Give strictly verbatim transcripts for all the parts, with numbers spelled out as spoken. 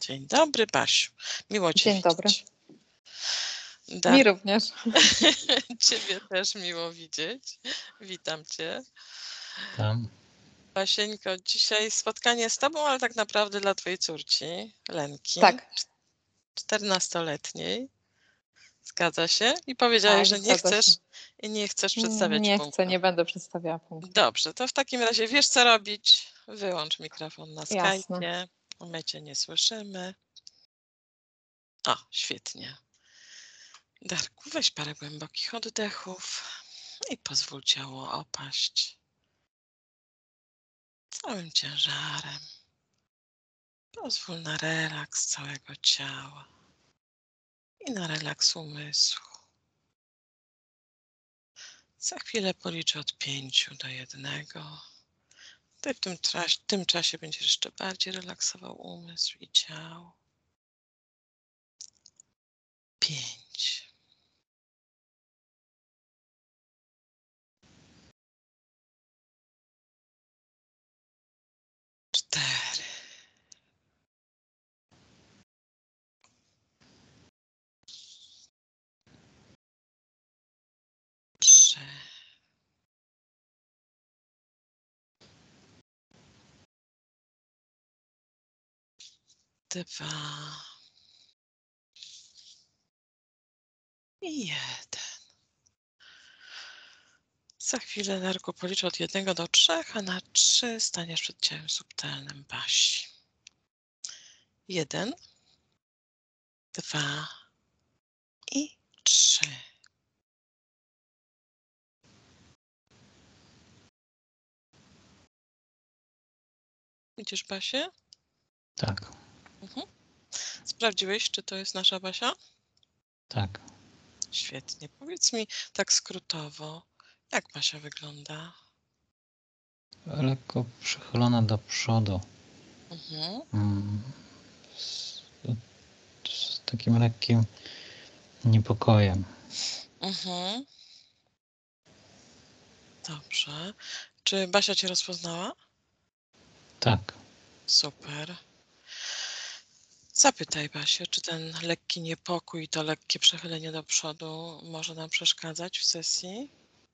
Dzień dobry, Basiu. Miło Cię Dzień dobry. widzieć. Da... Mi również. Ciebie też miło widzieć. Witam Cię. Tam. Basieńko, dzisiaj spotkanie z Tobą, ale tak naprawdę dla Twojej córci, Lenki. Tak. czternastoletniej. Zgadza się? I powiedziałeś, tak, że nie chcesz się. i nie chcesz przedstawiać Nie punktu. chcę, nie będę przedstawiała punktu. Dobrze, to w takim razie wiesz co robić. Wyłącz mikrofon na Jasne. Skype'ie. My Cię nie słyszymy. O, świetnie. Darku, weź parę głębokich oddechów i pozwól ciało opaść całym ciężarem. Pozwól na relaks całego ciała i na relaks umysłu. Za chwilę policzę od pięciu do jednego. Ty w tym, w tym czasie będziesz jeszcze bardziej relaksował umysł i ciało. Pięć. Cztery. Trzy. Dwa. I jeden. Za chwilę, Darku, policzę od jednego do trzech, a na trzy staniesz przed ciałem subtelnym Basi. Jeden, dwa i trzy. Widzisz Basię? Tak. Mhm. Sprawdziłeś, czy to jest nasza Basia? Tak. Świetnie. Powiedz mi tak skrótowo, jak Basia wygląda? Lekko przychylona do przodu. Mhm. Mm, z, z takim lekkim niepokojem. Mhm. Dobrze. Czy Basia Cię rozpoznała? Tak. Super. Zapytaj Basię, czy ten lekki niepokój i to lekkie przechylenie do przodu może nam przeszkadzać w sesji?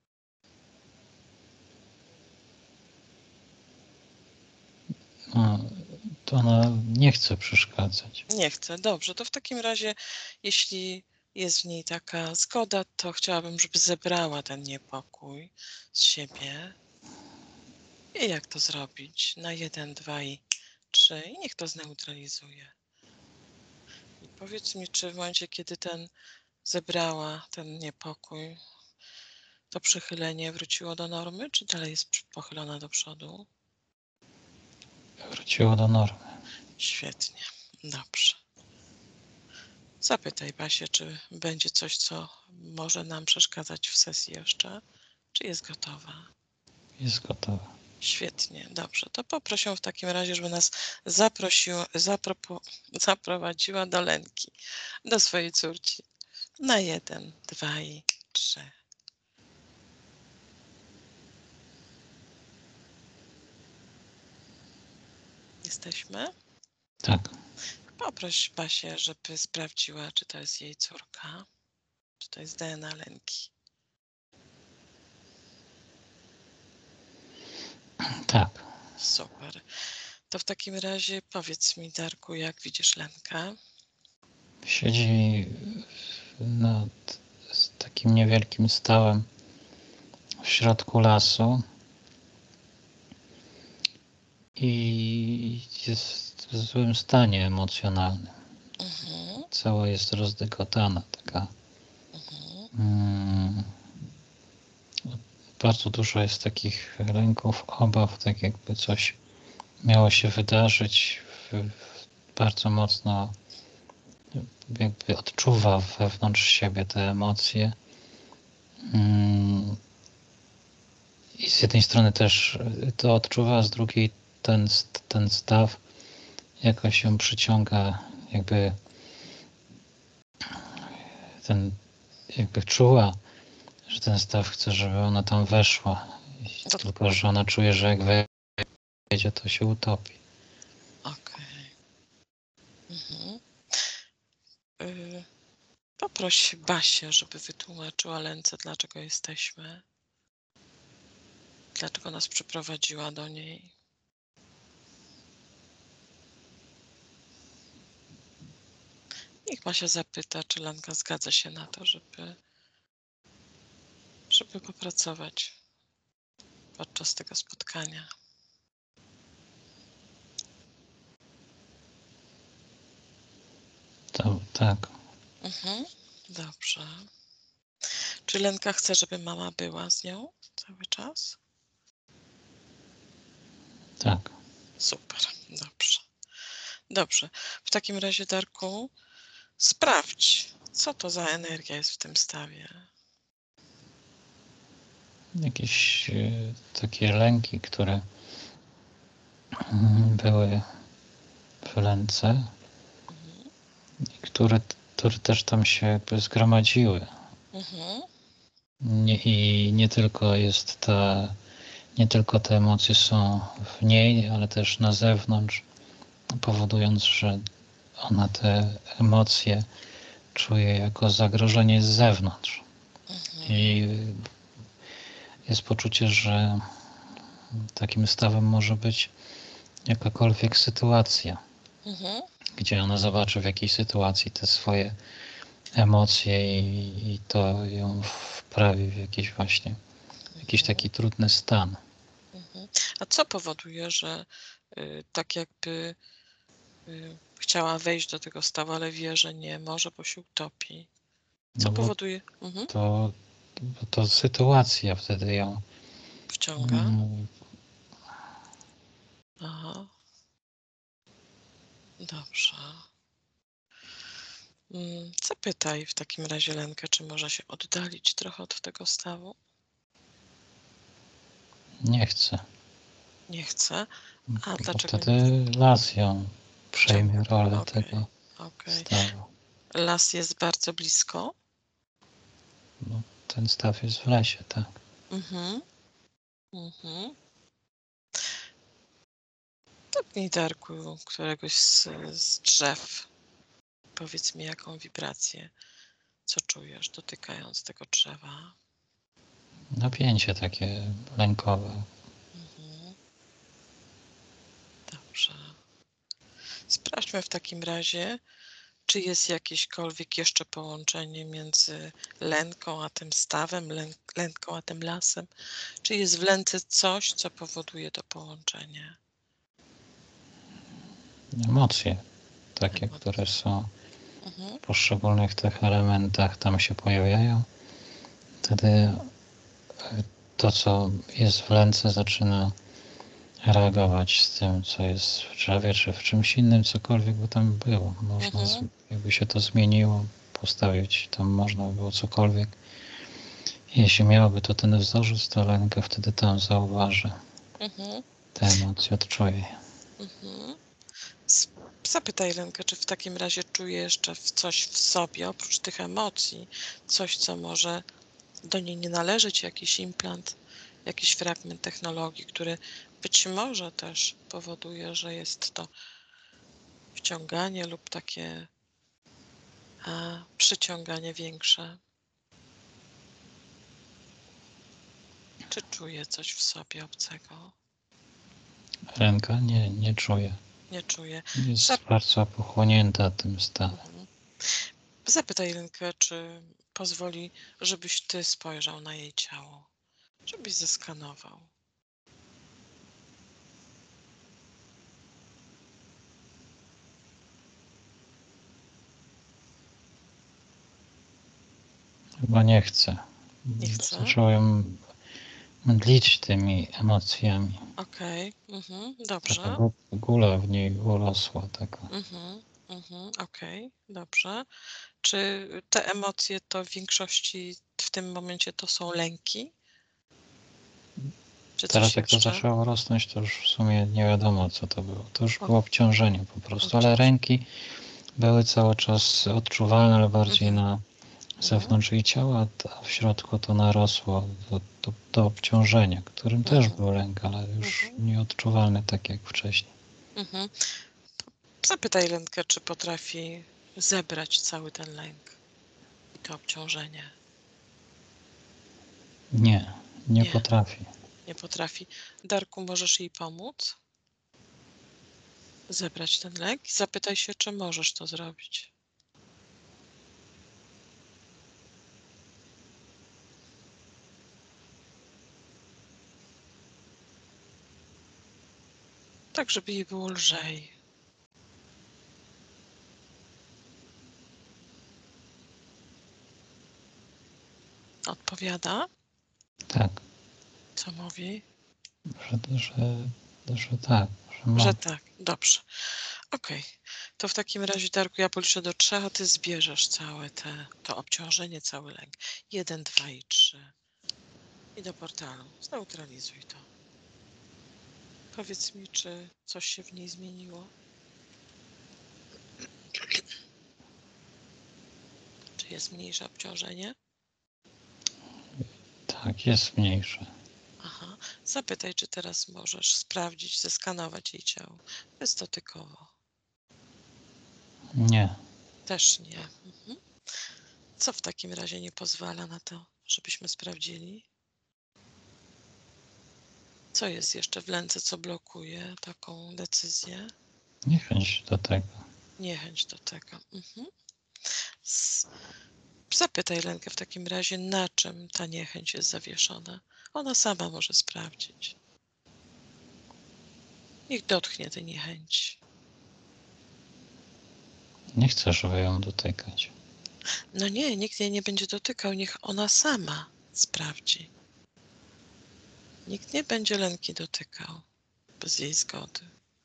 No, to ona nie chce przeszkadzać. Nie chce. Dobrze, to w takim razie, jeśli jest w niej taka zgoda, to chciałabym, żeby zebrała ten niepokój z siebie. I jak to zrobić? Na jeden, dwa i trzy i niech to zneutralizuje. I powiedz mi, czy w momencie, kiedy ten zebrała ten niepokój, to przychylenie wróciło do normy, czy dalej jest pochylona do przodu? Wróciło do normy. Świetnie, dobrze. Zapytaj Basię, czy będzie coś, co może nam przeszkadzać w sesji jeszcze, czy jest gotowa? Jest gotowa. Świetnie, dobrze. To poproszę ją w takim razie, żeby nas zaprosiła, zapropo, zaprowadziła do Lenki, do swojej córci. Na jeden, dwa i trzy. Jesteśmy? Tak. Poproś Basię, żeby sprawdziła, czy to jest jej córka, czy to jest D N A Lenki. Tak. Super. To w takim razie powiedz mi, Darku, jak widzisz Lenkę? Siedzi nad takim niewielkim stołem w środku lasu i jest w złym stanie emocjonalnym. Mhm. Cała jest rozdygotana, taka. Mhm. Mm, bardzo dużo jest takich lęków, obaw, tak jakby coś miało się wydarzyć. W, bardzo mocno jakby odczuwa wewnątrz siebie te emocje. Mm, I z jednej strony też to odczuwa, a z drugiej ten, ten staw jakoś ją przyciąga, jakby ten, jakby czuła, że ten staw chce, żeby ona tam weszła. I To... tylko, że ona czuje, że jak wejdzie, to się utopi. Okej. Mhm. Y, poproś Basię, żeby wytłumaczyła Lence, dlaczego jesteśmy. Dlaczego nas przyprowadziła do niej. Niech Basia zapyta, czy Lenka zgadza się na to, żeby, żeby popracować podczas tego spotkania. To, tak, Mhm. Dobrze. Czy Lenka chce, żeby mama była z nią cały czas? tak. Super, dobrze. Dobrze. W takim razie, Darku, sprawdź, co to za energia jest w tym stawie. Jakieś e, takie lęki, które mm, były w Lence, Mhm. i które, które też tam się jakby zgromadziły. Mhm. Nie, I nie tylko jest ta, nie tylko te emocje są w niej, ale też na zewnątrz, powodując, że ona te emocje czuje jako zagrożenie z zewnątrz. Mhm. I jest poczucie, że takim stawem może być jakakolwiek sytuacja, Mhm. gdzie ona zobaczy w jakiej sytuacji te swoje emocje i, i to ją wprawi w jakiś właśnie jakiś taki trudny stan. Mhm. A co powoduje, że y, tak jakby y, chciała wejść do tego stawu, ale wie, że nie może, bo się utopi? Co No bo powoduje? Mhm. to, bo to sytuacja wtedy ją Wciąga. mm, Aha. Dobrze. Mm, Zapytaj w takim razie Lenkę, czy może się oddalić trochę od tego stawu. nie chce. Nie chce. A Bo dlaczego nie wtedy las ją przejmie wciąga? rolę Okej, tego okej. stawu. Las jest bardzo blisko. No, ten staw jest w lesie, tak. Mhm. Mhm. Dotknij, Darku, któregoś z, z drzew. Powiedz mi, jaką wibrację, co czujesz, dotykając tego drzewa. Napięcie takie lękowe. Mhm. Dobrze. Sprawdźmy w takim razie, czy jest jakiekolwiek jeszcze połączenie między Lenką a tym stawem, lęk, Lenką a tym lasem? Czy jest w Lence coś, co powoduje to połączenie? Emocje takie, które Emocje. są Mhm. w poszczególnych tych elementach tam się pojawiają. Wtedy e, to, co jest w Lence, zaczyna reagować z tym, co jest w drzewie, czy w czymś innym, cokolwiek by tam było. Można, Mhm. jakby się to zmieniło, postawić tam można by było cokolwiek. Jeśli miałoby to ten wzorzec, to Lenka wtedy tam zauważy. Mhm. Te emocje odczuje. Mhm. Zapytaj Lenkę, czy w takim razie czuje jeszcze coś w sobie, oprócz tych emocji, coś, co może do niej nie należeć, jakiś implant, jakiś fragment technologii, który być może też powoduje, że jest to wciąganie lub takie a, przyciąganie większe. Czy czuje coś w sobie obcego? Lenka nie, nie czuje. Nie czuje. Jest Zap bardzo pochłonięta tym stawem. mhm. Zapytaj Lenkę, czy pozwoli, żebyś ty spojrzał na jej ciało, żebyś zeskanował. Chyba nie chce. Nie chce? Zaczął ją mdlić tymi emocjami. Okej, mhm, Taka dobrze. gu- gula w niej urosła. Taka. Mhm, mhm, okej, dobrze. Czy te emocje to w większości w tym momencie to są lęki? Czy Teraz coś jak to jeszcze? zaczęło rosnąć, to już w sumie nie wiadomo, co to było. To już O, było obciążenie po prostu, ale obciąż. ręki były cały czas odczuwalne, ale bardziej Mhm, na mhm, zewnątrz jej ciała, a w środku to narosło do, do, do obciążenia, którym też mhm, był lęk, ale już mhm, nieodczuwalny tak jak wcześniej. mhm. Zapytaj Lenkę, czy potrafi zebrać cały ten lęk i to obciążenie. Nie, nie Nie. potrafi. Nie potrafi. Darku, możesz jej pomóc? Zebrać ten lęk i zapytaj się, czy możesz to zrobić. Tak, żeby jej było lżej. Odpowiada? Tak, Co mówi? że, że, że tak, że ma. Że tak. Dobrze. Okej. To w takim razie, Darku, ja policzę do trzech, a ty zbierzesz całe te, to obciążenie, cały lęk. Jeden, dwa i trzy. I do portalu. Zneutralizuj to. Powiedz mi, czy coś się w niej zmieniło? Czy jest mniejsze obciążenie? Tak, jest mniejsze. Aha. Zapytaj, czy teraz możesz sprawdzić, zeskanować jej ciało bezdotykowo. Nie. Też nie. Mhm. Co w takim razie nie pozwala na to, żebyśmy sprawdzili? Co jest jeszcze w Lence, co blokuje taką decyzję? Niechęć do tego. Niechęć do tego. Mhm. S- Zapytaj Lenkę w takim razie, na czym ta niechęć jest zawieszona. Ona sama może sprawdzić. Niech dotknie tej niechęci. Nie chcę, żeby ją dotykać. No nie, nikt jej nie będzie dotykał, niech ona sama sprawdzi. Nikt nie będzie Lenki dotykał bez jej zgody.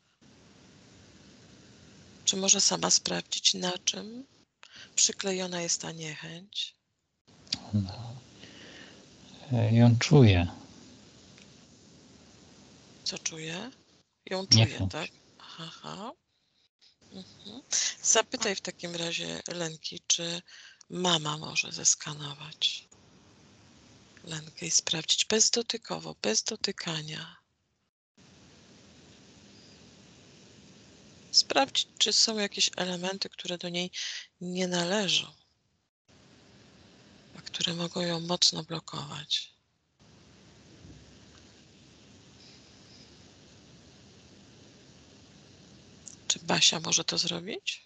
Czy może sama sprawdzić, na czym przyklejona jest ta niechęć? Ona e, ją czuje. Co czuje? Ją czuje, Niechęć. tak? Aha. Mhm. Zapytaj w takim razie Lenki, czy mama może zeskanować Lenkę i sprawdzić bezdotykowo, bez dotykania. Sprawdzić, czy są jakieś elementy, które do niej nie należą, a które mogą ją mocno blokować. Czy Basia może to zrobić?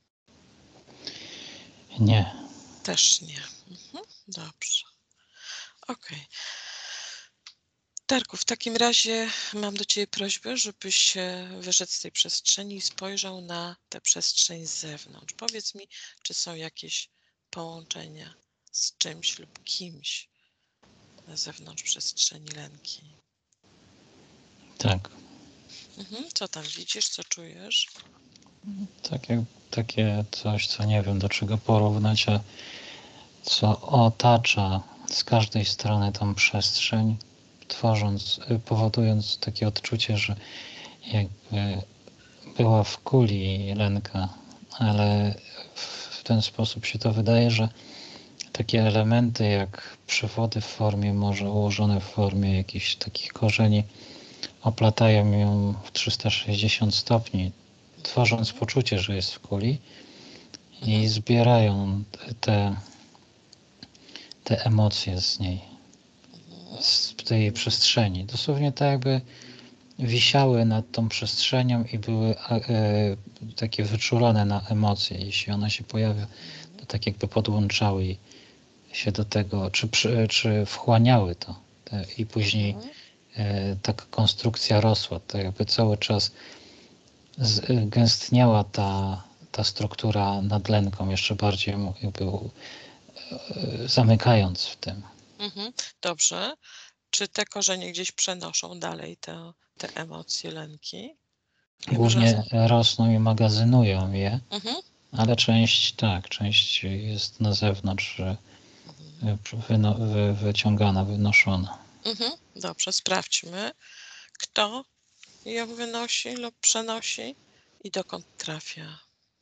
Nie. Też nie. Mhm. Dobrze. Okej. Darku, w takim razie mam do Ciebie prośbę, żebyś wyszedł z tej przestrzeni i spojrzał na tę przestrzeń z zewnątrz. Powiedz mi, czy są jakieś połączenia z czymś lub kimś na zewnątrz przestrzeni Lenki. Tak. Mhm. Co tam widzisz, co czujesz? Takie, takie coś, co nie wiem do czego porównać, a co otacza z każdej strony tą przestrzeń, tworząc, powodując takie odczucie, że jakby była w kuli Lenka, ale w ten sposób się to wydaje, że takie elementy jak przewody w formie, może ułożone w formie jakichś takich korzeni, oplatają ją w trzysta sześćdziesiąt stopni, tworząc poczucie, że jest w kuli i Mhm. zbierają te, te emocje z niej, Mhm. z tej przestrzeni. Dosłownie tak jakby wisiały nad tą przestrzenią i były e, takie wyczulone na emocje. Jeśli ona się pojawia, to tak jakby podłączały się do tego, czy, przy, czy wchłaniały to. Te, I później Mhm. e, taka konstrukcja rosła. To jakby cały czas z, gęstniała ta, ta struktura nad Lenką, jeszcze bardziej jakby e, zamykając w tym. Mhm. Dobrze. Czy te korzenie gdzieś przenoszą dalej te, te emocje Lenki? Wiemy, że... Głównie rosną i magazynują je, Mhm. ale część tak, część jest na zewnątrz Mhm. wyno, wy, wyciągana, wynoszona. Mhm. Dobrze, sprawdźmy, kto ją wynosi lub przenosi i dokąd trafia.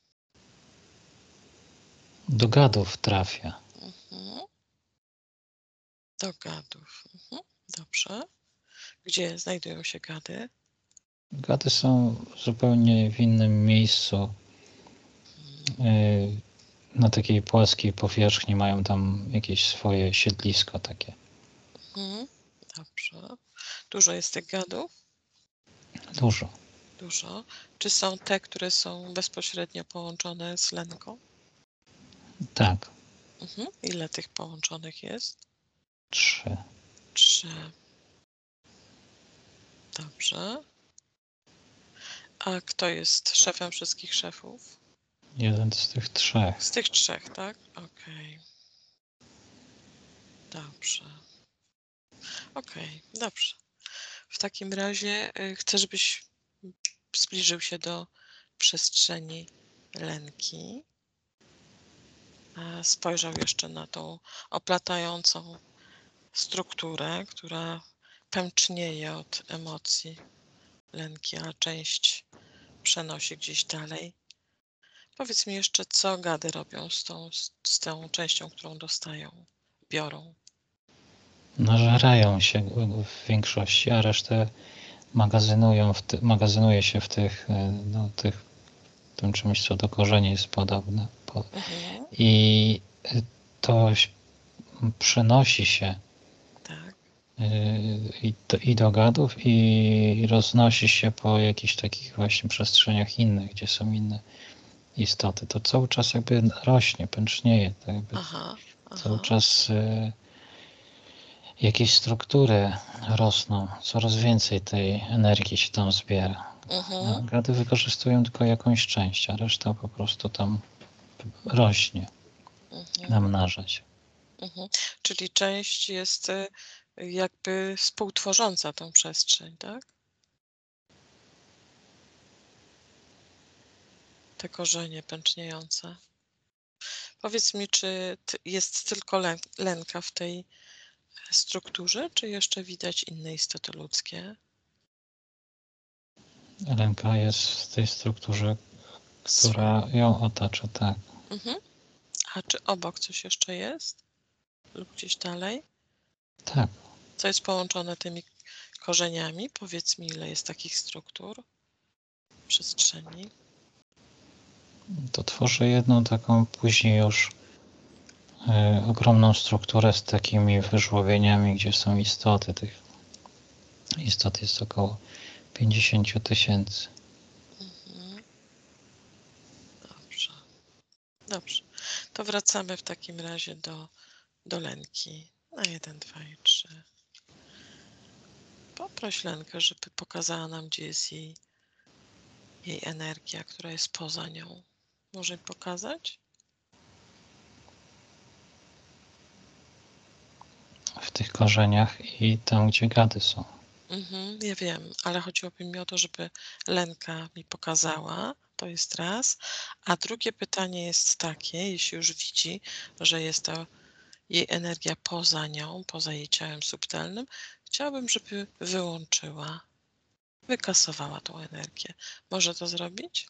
Do gadów trafia. Mhm. Do gadów. Mhm. Dobrze. Gdzie znajdują się gady? Gady są zupełnie w innym miejscu. Yy, Na takiej płaskiej powierzchni mają tam jakieś swoje siedlisko takie. Mhm. Dobrze. Dużo jest tych gadów? Dużo. Dużo. Czy są te, które są bezpośrednio połączone z Lenką? Tak, Mhm. Ile tych połączonych jest? trzy. Trzy. Dobrze. A kto jest szefem wszystkich szefów? Jeden z tych trzech. Z tych trzech, tak? Okej. Dobrze. Okej, dobrze. W takim razie y, chcę, żebyś zbliżył się do przestrzeni Lenki. a Spojrzał jeszcze na tą oplatającą strukturę, która pęcznieje od emocji Lenki, a część przenosi gdzieś dalej. Powiedz mi jeszcze, co gady robią z tą, z, z tą częścią, którą dostają, biorą. Nażerają się w większości, a resztę magazynują w ty, magazynuje się w tych, no, tych, tym czymś, co do korzeni jest podobne. Po, Mhm, I to przenosi się tak. i do, i do gadów, i roznosi się po jakichś takich właśnie przestrzeniach innych, gdzie są inne istoty. To cały czas jakby rośnie, pęcznieje. To jakby Aha, cały aha. czas y, jakieś struktury rosną, coraz więcej tej energii się tam zbiera. A Mhm, gady wykorzystują tylko jakąś część, a reszta po prostu tam rośnie, mhm, namnaża się. mhm. Czyli część jest y, jakby współtworząca tą przestrzeń, tak? Te korzenie pęczniejące. Powiedz mi, czy ty- jest tylko lę- lęka w tej strukturze, czy jeszcze widać inne istoty ludzkie? Ręka jest w tej strukturze, Swe- która ją otacza, tak. Mhm. A czy obok coś jeszcze jest? Lub gdzieś dalej? Tak. Co jest połączone tymi korzeniami? Powiedz mi, ile jest takich struktur w przestrzeni? To tworzy jedną taką później już y, ogromną strukturę z takimi wyżłobieniami, gdzie są istoty. Tych istot jest około pięćdziesiąt tysięcy. Mhm. Dobrze. Dobrze. To wracamy w takim razie do, do Lenki. Na jeden, dwa i trzy. Poproś Lenkę, żeby pokazała nam, gdzie jest jej, jej energia, która jest poza nią. Może jej pokazać? W tych korzeniach i tam, gdzie gady są. Mhm, ja wiem, ale chodziłoby mi o to, żeby Lenka mi pokazała, to jest raz. A drugie pytanie jest takie, jeśli już widzi, że jest to jej energia poza nią, poza jej ciałem subtelnym, chciałabym, żeby wyłączyła, wykasowała tą energię. Może to zrobić?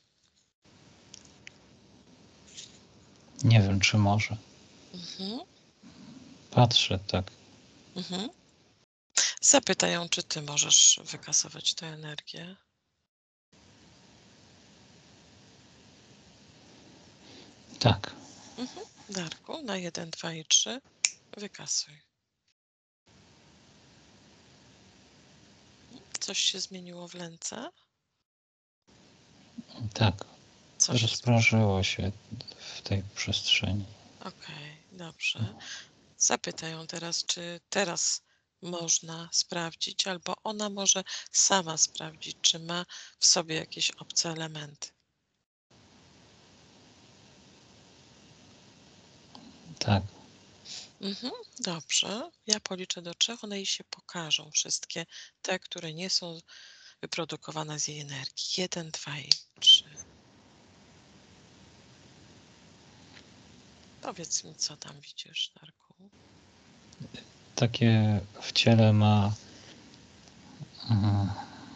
Nie wiem, czy może. Mhm, Patrzę tak. mhm. Zapytaj ją, czy ty możesz wykasować tę energię. Tak. Mhm. Darku, na jeden, dwa i trzy wykasuj. Coś się zmieniło w Lence? Tak. Co się zmieniło? Rozprężyło się w tej przestrzeni. Okej, dobrze. Zapytaj ją teraz, czy teraz można sprawdzić, albo ona może sama sprawdzić, czy ma w sobie jakieś obce elementy. Tak. Mhm, dobrze. Ja policzę do trzech, one jej się pokażą. Wszystkie te, które nie są wyprodukowane z jej energii. Jeden, dwa i trzy. Powiedz mi, co tam widzisz, Darku. Takie w ciele ma mm,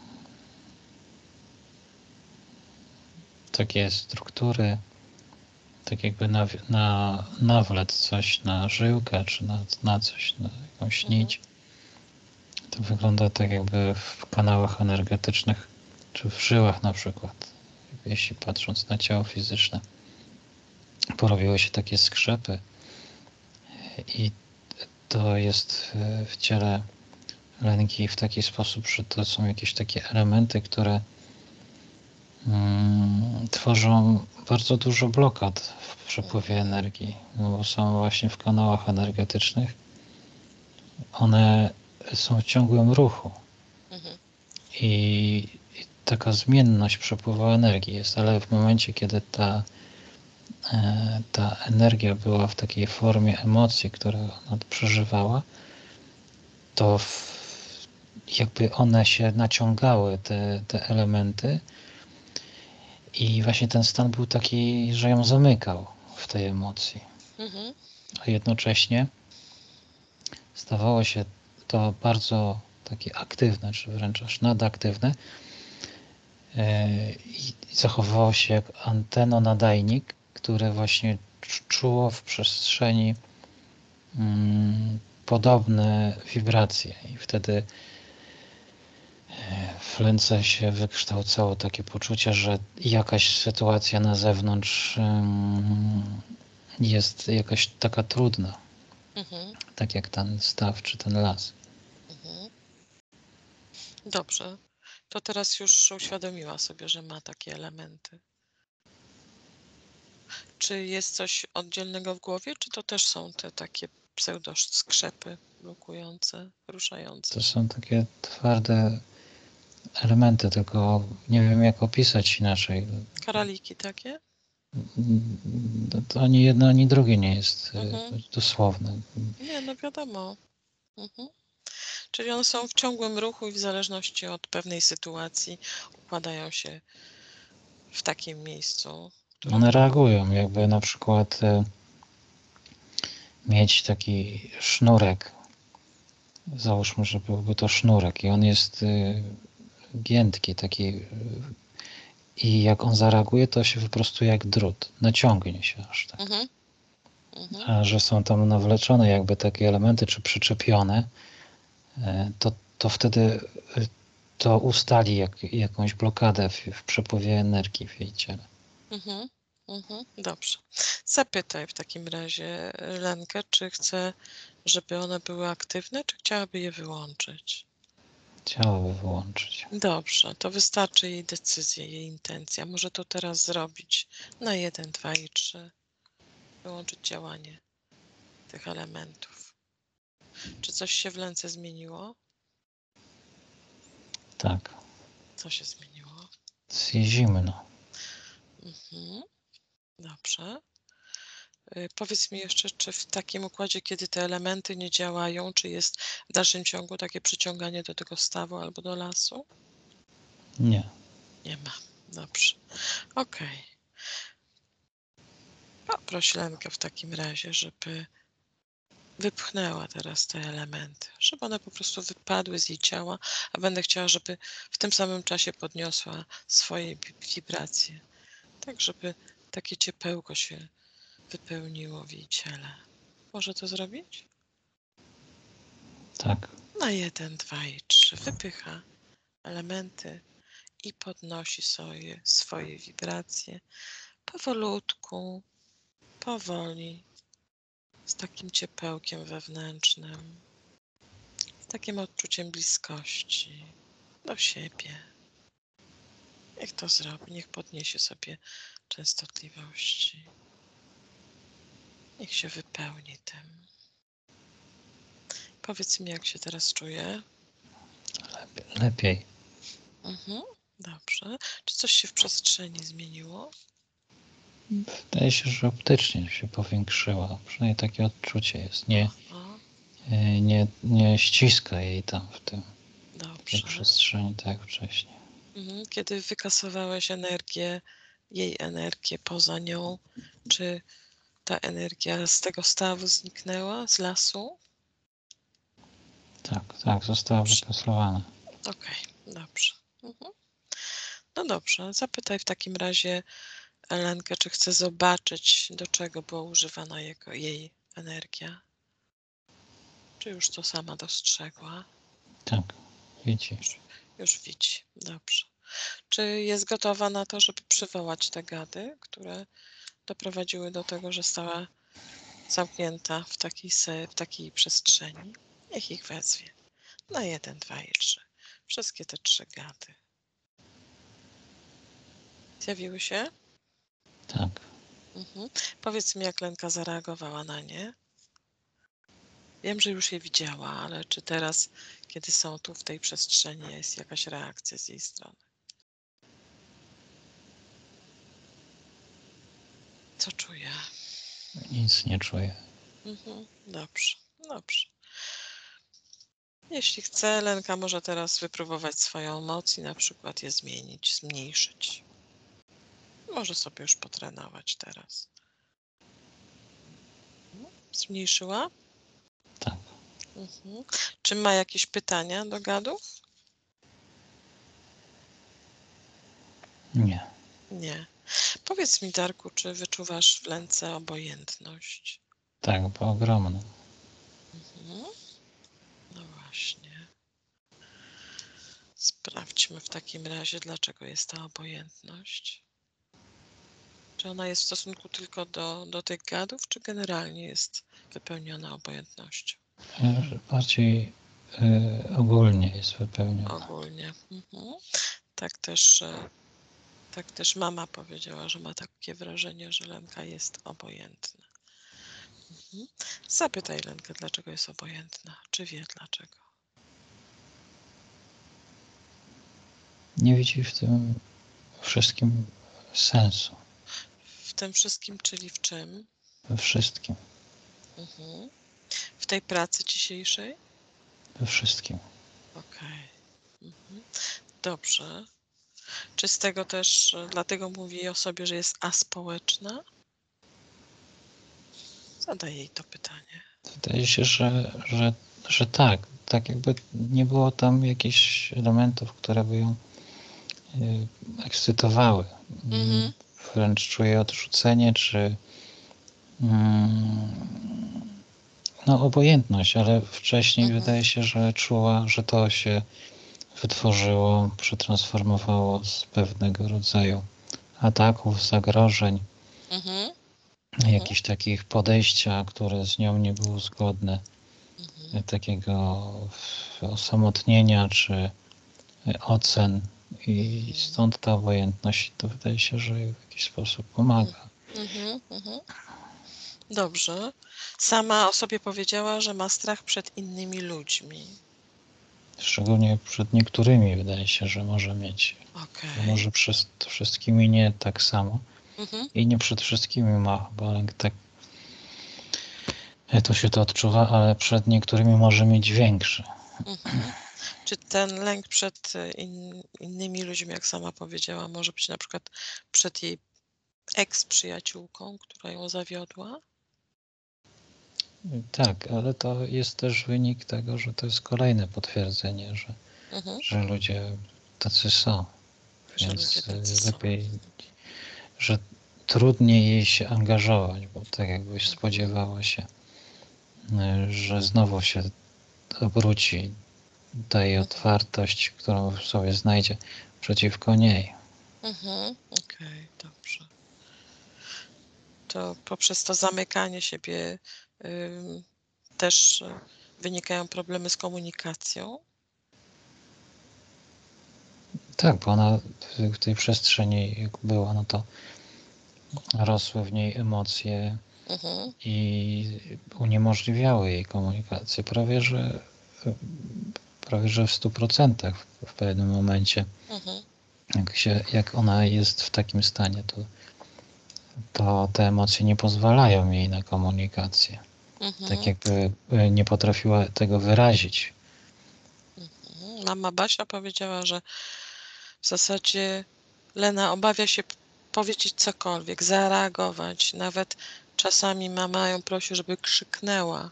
takie struktury, tak jakby na, na nawlec coś na żyłkę, czy na, na coś, na jakąś Mhm, nić. To wygląda tak, jakby w kanałach energetycznych czy w żyłach na przykład, jeśli patrząc na ciało fizyczne, porobiły się takie skrzepy i to jest w ciele Lenki w taki sposób, że to są jakieś takie elementy, które mm, tworzą bardzo dużo blokad w przepływie energii, no bo są właśnie w kanałach energetycznych. One są w ciągłym ruchu Mhm. i, i taka zmienność przepływu energii jest, ale w momencie, kiedy ta, e, ta energia była w takiej formie emocji, które ona przeżywała, to w, jakby one się naciągały, te, te elementy, i właśnie ten stan był taki, że ją zamykał w tej emocji. Mhm. A jednocześnie stawało się to bardzo takie aktywne, czy wręcz aż nadaktywne, i zachowywało się jak antenonadajnik, które właśnie czuło w przestrzeni mm, podobne wibracje. I wtedy w Lence się wykształcało takie poczucie, że jakaś sytuacja na zewnątrz jest jakaś taka trudna, Mhm. tak jak ten staw czy ten las. Mhm. Dobrze. To teraz już uświadomiła sobie, że ma takie elementy. Czy jest coś oddzielnego w głowie, czy to też są te takie pseudoskrzepy blokujące, ruszające? To są takie twarde elementy, tylko nie wiem jak opisać inaczej. Karaliki takie? To ani jedno, ani drugie nie jest Mhm. dosłowne. Nie, no wiadomo. Mhm. Czyli one są w ciągłym ruchu i w zależności od pewnej sytuacji układają się w takim miejscu. w którym One to- reagują, jakby na przykład mieć taki sznurek. Załóżmy, że byłby to sznurek i on jest giętki, taki, i jak on zareaguje, to się wyprostuje jak drut, naciągnie się aż tak. Mhm. Mhm. A że są tam nawleczone jakby takie elementy, czy przyczepione, to, to wtedy to ustali jak, jakąś blokadę w, w przepływie energii w jej ciele. Mhm. Mhm. Dobrze. Zapytaj w takim razie Lenkę, czy chce, żeby one były aktywne, czy chciałaby je wyłączyć? Chciałaby wyłączyć. Dobrze, to wystarczy jej decyzja, jej intencja. Może to teraz zrobić na jeden, dwa i trzy. Wyłączyć działanie tych elementów. Czy coś się w Lence zmieniło? Tak. Co się zmieniło? Jest jej zimno. Mhm. Dobrze. Y, Powiedz mi jeszcze, czy w takim układzie, kiedy te elementy nie działają, czy jest w dalszym ciągu takie przyciąganie do tego stawu albo do lasu? Nie. Nie ma. Dobrze. Okej. Poproś Lenkę w takim razie, żeby wypchnęła teraz te elementy, żeby one po prostu wypadły z jej ciała, a będę chciała, żeby w tym samym czasie podniosła swoje wibracje, tak żeby takie ciepełko się wypełniło w jej ciele. Może to zrobić? Tak. Na jeden, dwa i trzy wypycha elementy i podnosi sobie swoje wibracje powolutku, powoli, z takim ciepełkiem wewnętrznym, z takim odczuciem bliskości do siebie. Niech to zrobi, niech podniesie sobie częstotliwości. Niech się wypełni tym. Powiedz mi, jak się teraz czuje. Lepiej. Lepiej. Mhm, dobrze. Czy coś się w przestrzeni zmieniło? Wydaje się, że optycznie się powiększyła. Przynajmniej takie odczucie jest. Nie, Aha, nie, nie ściska jej tam w tym w tej dobrze. przestrzeni tak jak wcześniej. Mhm. Kiedy wykasowałeś energię, jej energię poza nią, czy ta energia z tego stawu zniknęła, z lasu? Tak, tak, została wykasowana. Okej, dobrze. Mhm. No dobrze, zapytaj w takim razie Elenkę, czy chce zobaczyć, do czego była używana jego, jej energia. Czy już to sama dostrzegła? Tak, widzi. Już, już widzi. Dobrze. Czy jest gotowa na to, żeby przywołać te gady, które doprowadziły do tego, że stała zamknięta w takiej, se, w takiej przestrzeni? Niech ich wezwie. Na jeden, dwa i trzy. Wszystkie te trzy gady. Zjawiły się? Tak. Mhm. Powiedz mi, jak Lenka zareagowała na nie. Wiem, że już je widziała, ale czy teraz, kiedy są tu w tej przestrzeni, jest jakaś reakcja z jej strony? Co czuje? Nic nie czuję. Mhm. Dobrze, dobrze. Jeśli chce, Lenka może teraz wypróbować swoją moc i na przykład je zmienić, zmniejszyć. Może sobie już potrenować teraz. Zmniejszyła? Tak. Mhm. Czy ma jakieś pytania do gadów? Nie. Nie. Powiedz mi, Darku, czy wyczuwasz w Lence obojętność? Tak, bo ogromne. Mhm. No właśnie. Sprawdźmy w takim razie, dlaczego jest ta obojętność. Czy ona jest w stosunku tylko do, do tych gadów, czy generalnie jest wypełniona obojętnością? E, Bardziej e, ogólnie jest wypełniona. Ogólnie. Mhm. Tak też, e, tak też mama powiedziała, że ma takie wrażenie, że Lenka jest obojętna. Mhm. Zapytaj Lenkę, dlaczego jest obojętna. Czy wie dlaczego? Nie widzi w tym wszystkim sensu. W tym wszystkim, czyli w czym? We wszystkim. Mhm. W tej pracy dzisiejszej? We wszystkim. Okej. Mhm. Dobrze. Czy z tego też, e, dlatego mówi o sobie, że jest aspołeczna? Zadaj jej to pytanie. Wydaje się, że, że, że tak. Tak jakby nie było tam jakichś elementów, które by ją y, ekscytowały. Mhm. Wręcz czuję odrzucenie, czy mm, no obojętność, ale wcześniej Mhm. wydaje się, że czuła, że to się wytworzyło, przetransformowało z pewnego rodzaju ataków, zagrożeń, Mhm. Mhm. jakichś takich podejścia, które z nią nie były zgodne, Mhm. takiego osamotnienia czy ocen i stąd ta obojętność to wydaje się, że jej w jakiś sposób pomaga. Mhm. Mhm. Dobrze. Sama o sobie powiedziała, że ma strach przed innymi ludźmi. Szczególnie przed niektórymi wydaje się, że może mieć. Okej. Może przed wszystkimi nie tak samo. Mhm. I nie przed wszystkimi ma chyba lęk tak. To się to odczuwa, ale przed niektórymi może mieć większy. Mhm. Czy ten lęk przed e, in, innymi ludźmi, jak sama powiedziała, może być na przykład przed jej eks-przyjaciółką, która ją zawiodła? Tak, ale to jest też wynik tego, że to jest kolejne potwierdzenie, że, Mhm. że ludzie tacy są. Że ludzie Więc tacy są. lepiej, że trudniej jej się angażować, bo tak jakbyś Mhm. spodziewała się, że znowu się obróci, daje Mhm. otwartość, którą w sobie znajdzie przeciwko niej. Mhm. Okej, dobrze. To poprzez to zamykanie siebie ym, też y, wynikają problemy z komunikacją? Tak, bo ona w, w tej przestrzeni jak była, no to rosły w niej emocje Mhm. i uniemożliwiały jej komunikację. Prawie, że prawie, że w stu procentach w, w pewnym momencie. Mhm. Jak, się, jak ona jest w takim stanie, to, to te emocje nie pozwalają jej na komunikację. Mhm. Tak jakby nie potrafiła tego wyrazić. Mhm. Mama Basia powiedziała, że w zasadzie Lena obawia się p- powiedzieć cokolwiek, zareagować. Nawet czasami mama ją prosi, żeby krzyknęła.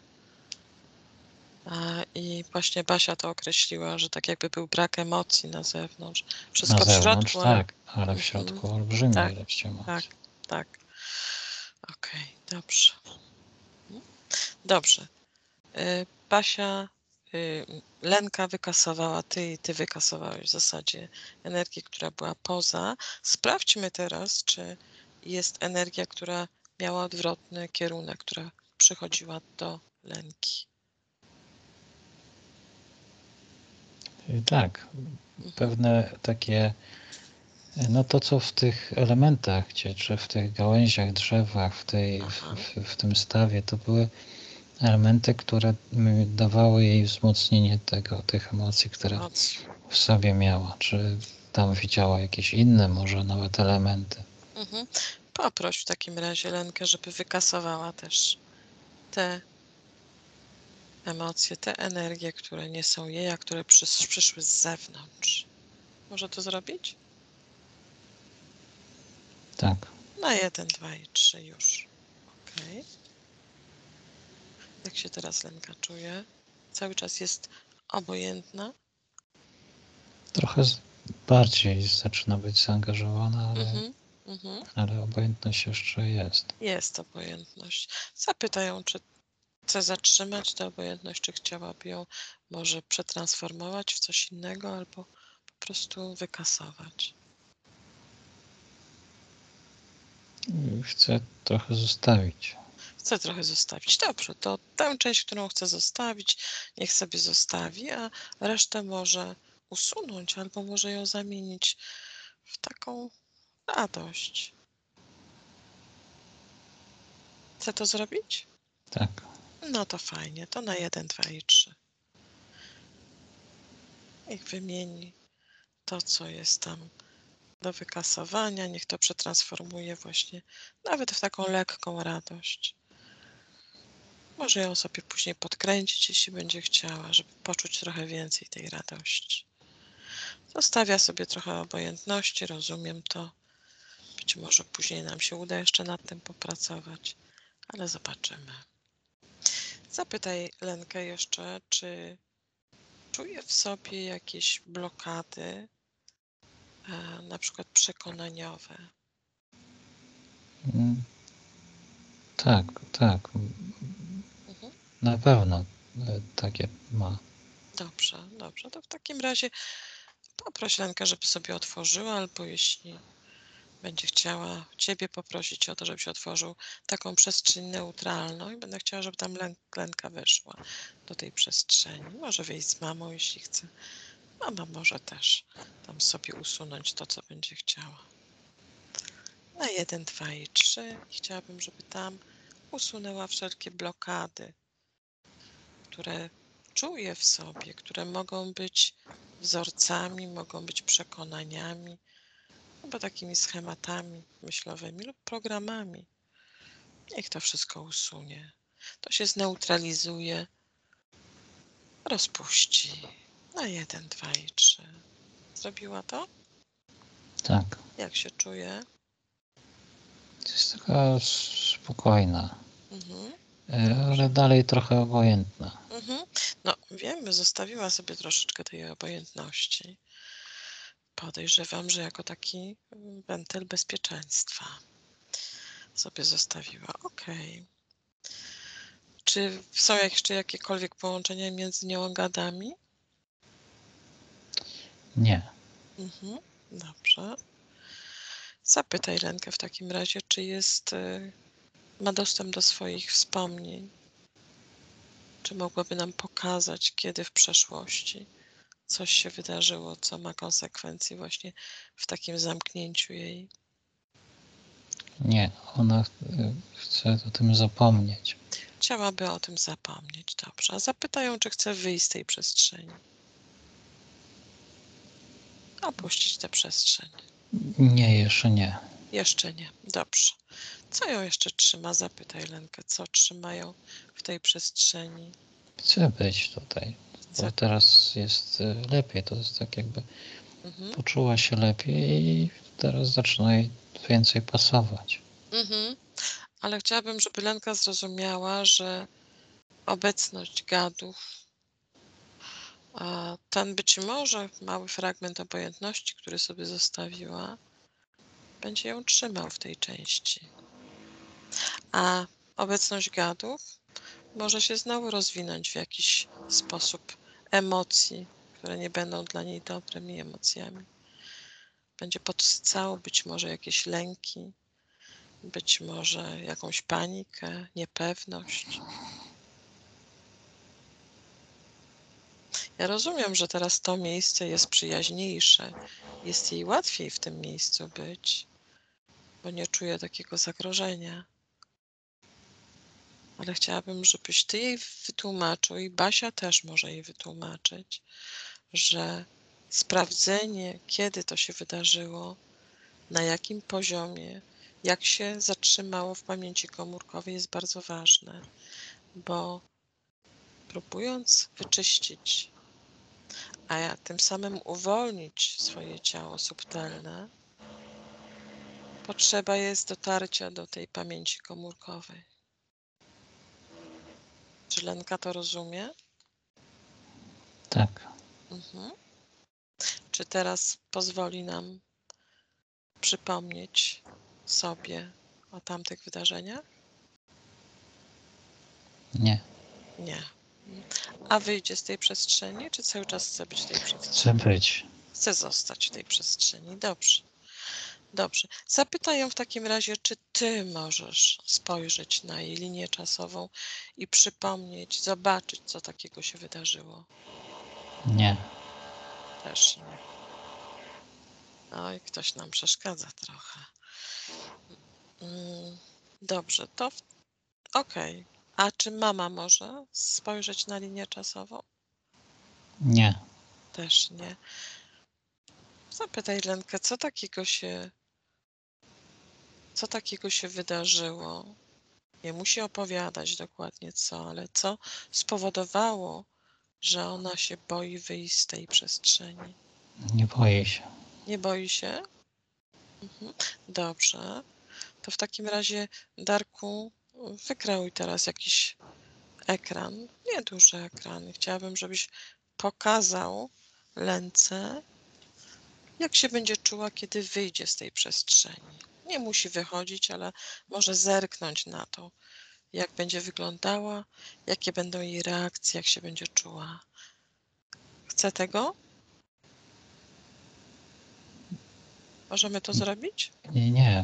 A, I właśnie Basia to określiła, że tak jakby był brak emocji na zewnątrz. Na Wszystko w zewnątrz, środku, ale tak, ale w mhm. środku olbrzymia Tak, ilość tak, emocji. tak. Okej, dobrze. Mhm. Dobrze. Y, Basia y, Lenka wykasowała, ty i ty wykasowałeś w zasadzie energię, która była poza. Sprawdźmy teraz, czy jest energia, która miała odwrotny kierunek, która przychodziła do Lenki. Y, Tak, Mhm. pewne takie, no to co w tych elementach, gdzie, czy w tych gałęziach, drzewach, w, tej, w, Aha. w, w tym stawie, to były elementy, które mi dawały jej wzmocnienie tego, tych emocji, które Emocji. w sobie miała. Czy tam widziała jakieś inne może nawet elementy? Mhm. Poproś w takim razie Lenkę, żeby wykasowała też te emocje, te energie, które nie są jej, a które przys- przyszły z zewnątrz. Może to zrobić? Tak, Na jeden, dwa i trzy już. Okej. Jak się teraz Lenka czuje? Cały czas jest obojętna? trochę z, bardziej zaczyna być zaangażowana, ale, Mhm. Mhm. ale obojętność jeszcze jest. Jest obojętność. Zapytaj ją, czy chce zatrzymać tę obojętność, czy chciałaby ją może przetransformować w coś innego, albo po prostu wykasować. Chcę trochę zostawić. Chcę trochę zostawić. Dobrze, to tę część, którą chcę zostawić, niech sobie zostawi, a resztę może usunąć, albo może ją zamienić w taką radość. Chce to zrobić? Tak, No to fajnie, to na jeden, dwa i trzy. Niech wymieni to, co jest tam do wykasowania, niech to przetransformuje właśnie nawet w taką lekką radość. Może ją sobie później podkręcić, jeśli będzie chciała, żeby poczuć trochę więcej tej radości. Zostawia sobie trochę obojętności, rozumiem to. Być może później nam się uda jeszcze nad tym popracować, ale zobaczymy. Zapytaj Lenkę jeszcze, czy czuje w sobie jakieś blokady, e, na przykład przekonaniowe. Mm, tak, tak. Mhm. Na pewno e, takie ma. Dobrze, dobrze. To w takim razie poproś Lenkę, żeby sobie otworzyła, albo jeśli będzie chciała Ciebie poprosić o to, żebyś otworzył taką przestrzeń neutralną i będę chciała, żeby tam Len- Lenka weszła do tej przestrzeni. Może wyjść z mamą, jeśli chce. Mama może też tam sobie usunąć to, co będzie chciała. Na jeden, dwa i trzy i chciałabym, żeby tam usunęła wszelkie blokady, które czuje w sobie, które mogą być wzorcami, mogą być przekonaniami, albo takimi schematami myślowymi lub programami. Niech to wszystko usunie. To się zneutralizuje, rozpuści. Na jeden, dwa i trzy. Zrobiła to? Tak. Jak się czuje? Jest taka spokojna, Mhm. e, ale dalej trochę obojętna. Mhm. No wiemy, zostawiła sobie troszeczkę tej obojętności. Podejrzewam, że jako taki wentyl bezpieczeństwa sobie zostawiła. Okej. Czy są jeszcze jakiekolwiek połączenia między nią a gadami? Nie. Mhm. Dobrze. Zapytaj Lenkę w takim razie, czy jest, y, ma dostęp do swoich wspomnień. Czy mogłaby nam pokazać, kiedy w przeszłości coś się wydarzyło, co ma konsekwencje właśnie w takim zamknięciu jej. Nie, ona e, chce o tym zapomnieć. Chciałaby o tym zapomnieć, dobrze. A zapytaj ją, czy chce wyjść z tej przestrzeni. Opuścić tę przestrzeń. Nie, jeszcze nie. Jeszcze nie. Dobrze. Co ją jeszcze trzyma? Zapytaj Lenkę, co trzymają w tej przestrzeni. Chcę być tutaj, Co? bo teraz jest e, lepiej. To jest tak jakby Mhm. poczuła się lepiej i teraz zaczyna jej więcej pasować. Mhm. Ale chciałabym, żeby Lenka zrozumiała, że obecność gadów, a ten być może mały fragment obojętności, który sobie zostawiła, będzie ją trzymał w tej części. A obecność gadów może się znowu rozwinąć w jakiś sposób emocji, które nie będą dla niej dobrymi emocjami. Będzie podsycało być może jakieś lęki, być może jakąś panikę, niepewność. Ja rozumiem, że teraz to miejsce jest przyjaźniejsze, jest jej łatwiej w tym miejscu być, bo nie czuje takiego zagrożenia. Ale chciałabym, żebyś ty jej wytłumaczył i Basia też może jej wytłumaczyć, że sprawdzenie, kiedy to się wydarzyło, na jakim poziomie, jak się zatrzymało w pamięci komórkowej jest bardzo ważne, bo próbując wyczyścić, a ja tym samym uwolnić swoje ciało subtelne, potrzeba jest dotarcia do tej pamięci komórkowej. Czy Lenka to rozumie? Tak. Mhm. Czy teraz pozwoli nam przypomnieć sobie o tamtych wydarzeniach? Nie. Nie. A wyjdzie z tej przestrzeni, czy cały czas chce być w tej Chcę przestrzeni? być. Chce zostać w tej przestrzeni. Dobrze. Dobrze. Zapytaj ją w takim razie, czy ty możesz spojrzeć na jej linię czasową i przypomnieć, zobaczyć, co takiego się wydarzyło. Nie. Też nie. Oj, ktoś nam przeszkadza trochę. Mm, Dobrze, to w... okej. A czy mama może spojrzeć na linię czasową? Nie. Też nie. Zapytaj Lenkę, co takiego się, co takiego się wydarzyło. Nie musi opowiadać dokładnie co, ale co spowodowało, że ona się boi wyjść z tej przestrzeni. Nie boję się. Nie boi się? Mhm. Dobrze. To w takim razie, Darku, wykreuj teraz jakiś ekran, nie duży ekran. Chciałabym, żebyś pokazał Lence, jak się będzie czuła, kiedy wyjdzie z tej przestrzeni. Nie musi wychodzić, ale może zerknąć na to, jak będzie wyglądała, jakie będą jej reakcje, jak się będzie czuła. Chce tego? Możemy to zrobić? Nie, nie.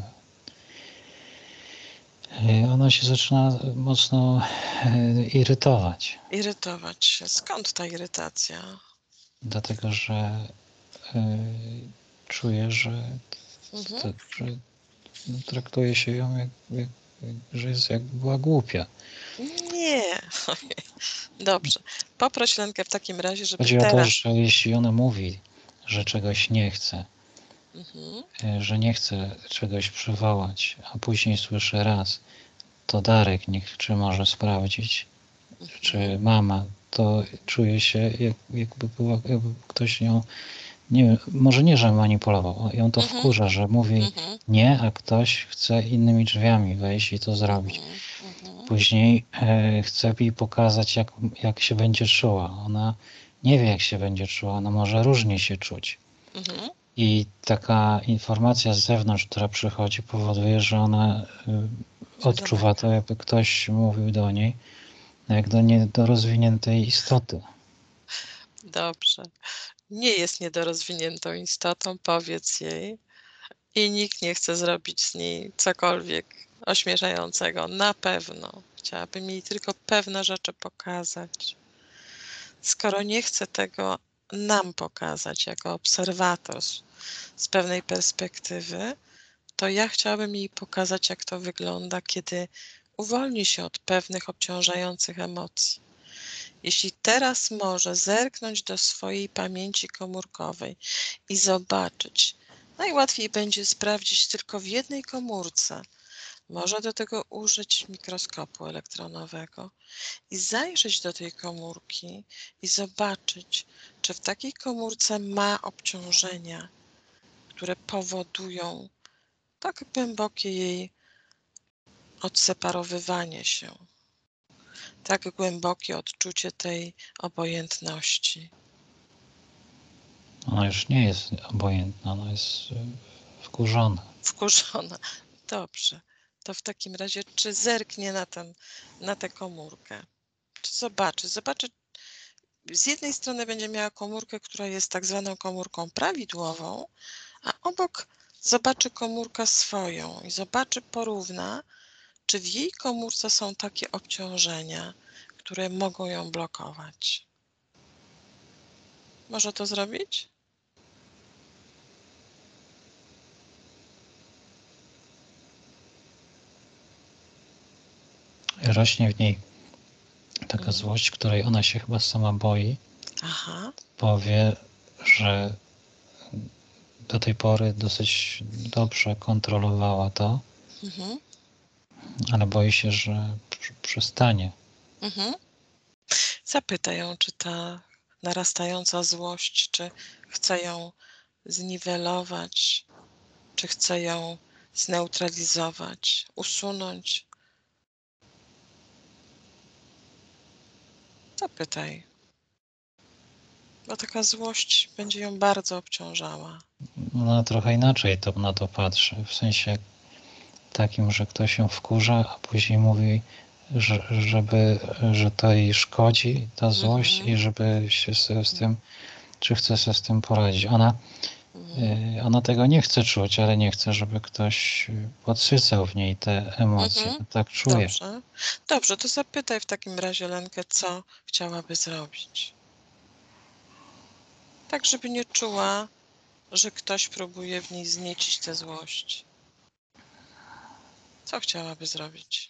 Y, Ona się zaczyna mocno y, irytować, Irytować się. Skąd ta irytacja? dlatego że y, czuję, że, Mhm. to, że traktuje się ją jak, jak, jak, że jest jakby była głupia. Nie. Dobrze. Poproś Lenkę w takim razie, żeby Chodzi o to, teraz... że jeśli ona mówi, że czegoś nie chce, Mhm. y, że nie chce czegoś przywołać, a później słyszy raz, to Darek niech czy może sprawdzić, Mhm. czy mama, to czuje się jak, jakby, była, jakby ktoś ją, nie wiem, może nie, że manipulował, ją to Mhm. wkurza, że mówi Mhm. nie, a ktoś chce innymi drzwiami wejść i to zrobić. Mhm. Mhm. Później e, chce mi pokazać, jak, jak się będzie czuła. Ona nie wie, jak się będzie czuła, ona może różnie się czuć. Mhm. I taka informacja z zewnątrz, która przychodzi, powoduje, że ona y, odczuwa to, jakby ktoś mówił do niej, jak do niedorozwiniętej istoty. Dobrze. Nie jest niedorozwiniętą istotą, powiedz jej. I nikt nie chce zrobić z niej cokolwiek ośmieszającego. Na pewno. Chciałabym jej tylko pewne rzeczy pokazać. Skoro nie chce tego nam pokazać jako obserwator z, z pewnej perspektywy, to ja chciałabym jej pokazać, jak to wygląda, kiedy uwolni się od pewnych obciążających emocji. Jeśli teraz może zerknąć do swojej pamięci komórkowej i zobaczyć, najłatwiej będzie sprawdzić tylko w jednej komórce. Może do tego użyć mikroskopu elektronowego i zajrzeć do tej komórki i zobaczyć, czy w takiej komórce ma obciążenia, które powodują tak głębokie jej odseparowywanie się, tak głębokie odczucie tej obojętności. Ona już nie jest obojętna, ona jest y, wkurzona. Wkurzona. Dobrze. To w takim razie, czy zerknie na, ten, na tę komórkę? Czy zobaczy? Zobaczy, z jednej strony będzie miała komórkę, która jest tak zwaną komórką prawidłową, a obok zobaczy komórkę swoją i zobaczy, porówna, czy w jej komórce są takie obciążenia, które mogą ją blokować. Może to zrobić? Rośnie w niej taka Mhm. złość, której ona się chyba sama boi, Aha. bo wie, że do tej pory dosyć dobrze kontrolowała to, Mhm. ale boi się, że pr- przestanie. Mhm. Zapytaj ją, czy ta narastająca złość, czy chce ją zniwelować, czy chce ją zneutralizować, usunąć. Zapytaj, bo taka złość będzie ją bardzo obciążała. Ona trochę inaczej to, na to patrzy, w sensie takim, że ktoś się wkurza, a później mówi, że, żeby, że to jej szkodzi, ta złość Mhm. i żeby się sobie z tym, czy chce sobie z tym poradzić. Ona, Mhm. y, ona tego nie chce czuć, ale nie chce, żeby ktoś podsycał w niej te emocje. Mhm. Tak czuje. Dobrze. Dobrze, to zapytaj w takim razie Lenkę, co chciałaby zrobić. Tak, żeby nie czuła, że ktoś próbuje w niej wzniecić tę złość. Co chciałaby zrobić?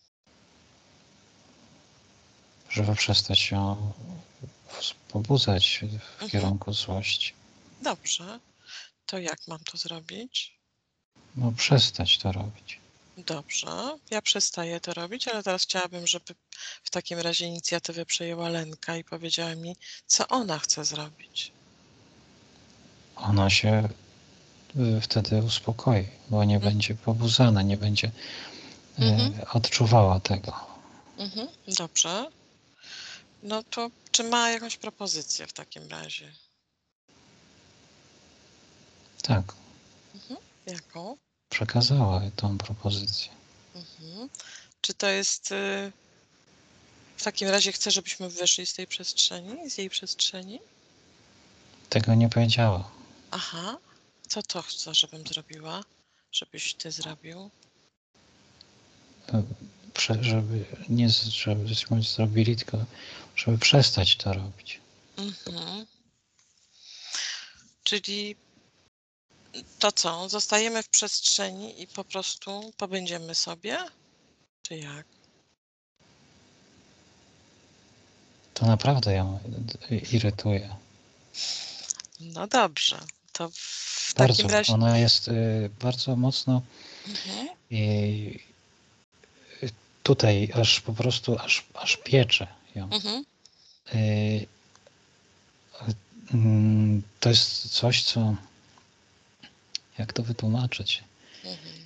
Żeby przestać ją pobudzać w Mhm. kierunku złości. Dobrze. To jak mam to zrobić? No przestać to robić. Dobrze. Ja przestaję to robić, ale teraz chciałabym, żeby w takim razie inicjatywę przejęła Lenka i powiedziała mi, co ona chce zrobić. Ona się y, wtedy uspokoi, bo nie Mm. będzie pobudzana, nie będzie y, Mhm. odczuwała tego. Mhm. Dobrze. No to czy ma jakąś propozycję w takim razie? Tak, Mhm. Jaką? przekazała tą propozycję. Mhm. Czy to jest... y, W takim razie chcę, żebyśmy wyszli z tej przestrzeni, z jej przestrzeni? Tego nie powiedziała. Aha. Co to chcę, żebym zrobiła? Żebyś ty zrobił? Y, Prze, żeby nie z- żebyśmy zrobili, tylko żeby przestać to robić. Mhm. Czyli to co? Zostajemy w przestrzeni i po prostu pobędziemy sobie? Czy jak? To naprawdę ją y, irytuje. No dobrze. To w takim Bardzo. razie... Ona jest y, bardzo mocno Mhm. i tutaj aż po prostu aż, aż piecze ją. Mhm. Y, mm, To jest coś, co jak to wytłumaczyć? Mhm.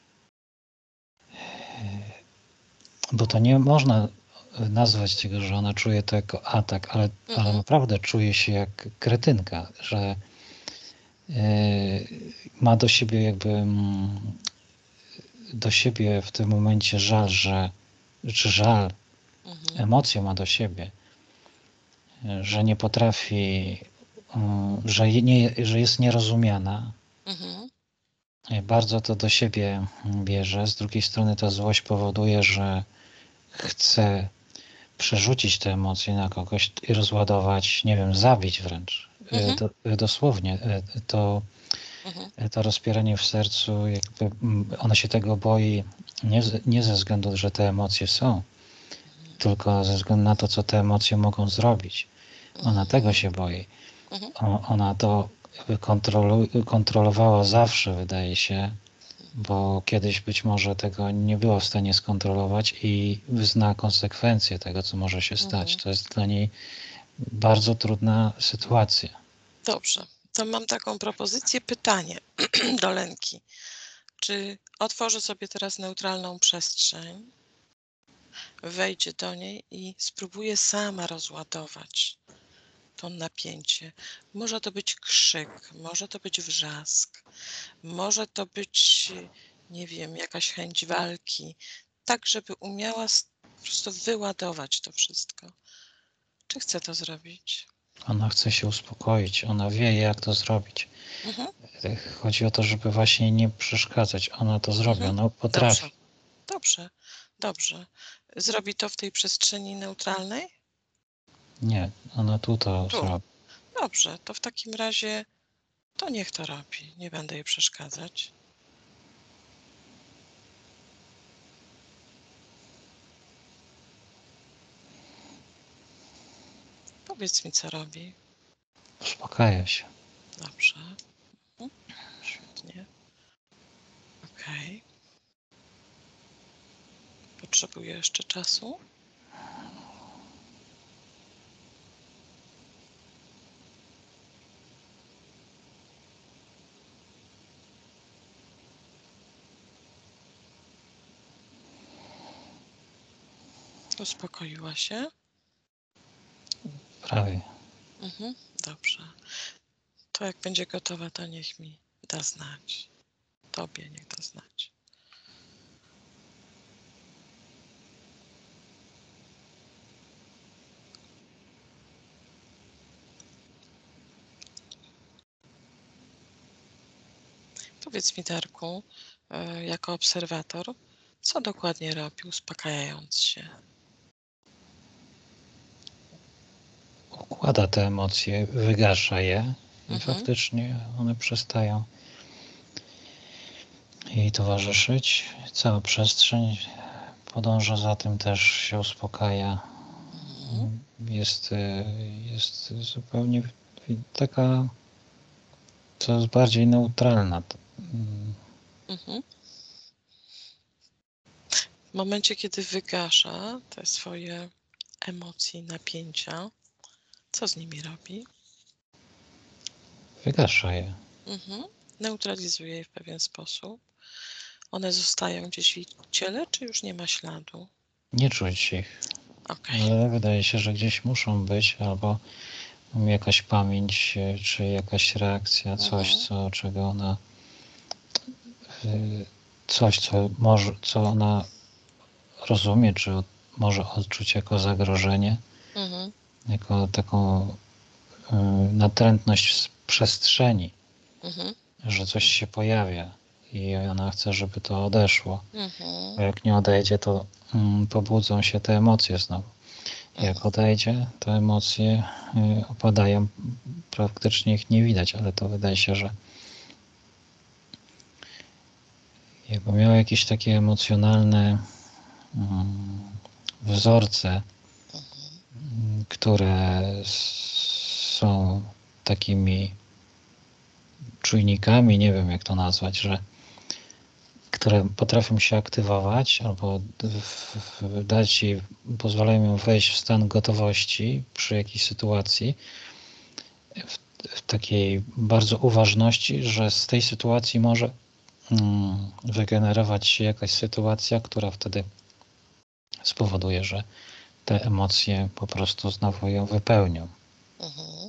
Bo to nie można nazwać tego, że ona czuje to jako atak, ale, ale Mhm. naprawdę czuje się jak kretynka, że yy, ma do siebie jakby mm, do siebie w tym momencie żal, że czy żal, Mhm. emocje ma do siebie, że nie potrafi, yy, że, nie, że jest nierozumiana. Mhm. Bardzo to do siebie bierze. Z drugiej strony ta złość powoduje, że chce przerzucić te emocje na kogoś i rozładować, nie wiem, zabić wręcz. Mhm. Do, dosłownie. To, Mhm. to rozpieranie w sercu, jakby ona się tego boi nie, nie ze względu, że te emocje są, tylko ze względu na to, co te emocje mogą zrobić. Ona tego się boi. Mhm. Ona to kontrolu, kontrolowała zawsze, wydaje się, bo kiedyś być może tego nie była w stanie skontrolować i zna konsekwencje tego, co może się stać. Mhm. To jest dla niej bardzo trudna sytuacja. Dobrze. To mam taką propozycję, pytanie do Lenki. Czy otworzy sobie teraz neutralną przestrzeń, wejdzie do niej i spróbuje sama rozładować to napięcie? Może to być krzyk, może to być wrzask, może to być, nie wiem, jakaś chęć walki, tak żeby umiała po prostu wyładować to wszystko. Czy chce to zrobić? Ona chce się uspokoić, ona wie, jak to zrobić. Mhm. Chodzi o to, żeby właśnie nie przeszkadzać. Ona to zrobi, Mhm. ona potrafi. Dobrze, dobrze, dobrze. Zrobi to w tej przestrzeni neutralnej? Nie, ona tu to Tu. zrobi. Dobrze, to w takim razie to niech to robi. Nie będę jej przeszkadzać. Powiedz mi, co robi. Uspokaja się. Dobrze. Mhm. Świetnie. Okej. Potrzebuję jeszcze czasu. Uspokoiła się? Prawie. Mhm. Dobrze. To jak będzie gotowa, to niech mi da znać. Tobie niech da znać. Powiedz mi, Darku, e, jako obserwator, co dokładnie robi, uspokajając się? Układa te emocje, wygasza je i Mhm. faktycznie one przestają jej towarzyszyć. Cała przestrzeń podąża za tym, też się uspokaja. Mhm. Jest, jest zupełnie taka coraz bardziej neutralna. Mhm. W momencie, kiedy wygasza te swoje emocje i napięcia, co z nimi robi? Wygasza je. Mhm. Neutralizuje je w pewien sposób. One zostają gdzieś w jej ciele, czy już nie ma śladu? Nie czuć ich. Okej. Ale wydaje się, że gdzieś muszą być, albo jakaś pamięć, czy jakaś reakcja, coś, Mhm. co, czego ona, coś, co może, co ona rozumie, czy od, może odczuć jako zagrożenie, Mhm. jako taką y, natrętność w przestrzeni, Mhm. że coś się pojawia i ona chce, żeby to odeszło. Mhm. Bo jak nie odejdzie, to mm, pobudzą się te emocje znowu. Jak odejdzie, to emocje y, opadają, praktycznie ich nie widać, ale to wydaje się, że jakby miał jakieś takie emocjonalne mm, wzorce, mm, które są takimi czujnikami, nie wiem jak to nazwać, że które potrafią się aktywować albo w, w, dać jej, pozwalają ją wejść w stan gotowości przy jakiejś sytuacji, w, w takiej bardzo uważności, że z tej sytuacji może mm, wygenerować się jakaś sytuacja, która wtedy spowoduje, że te emocje po prostu znowu ją wypełnią. Mhm.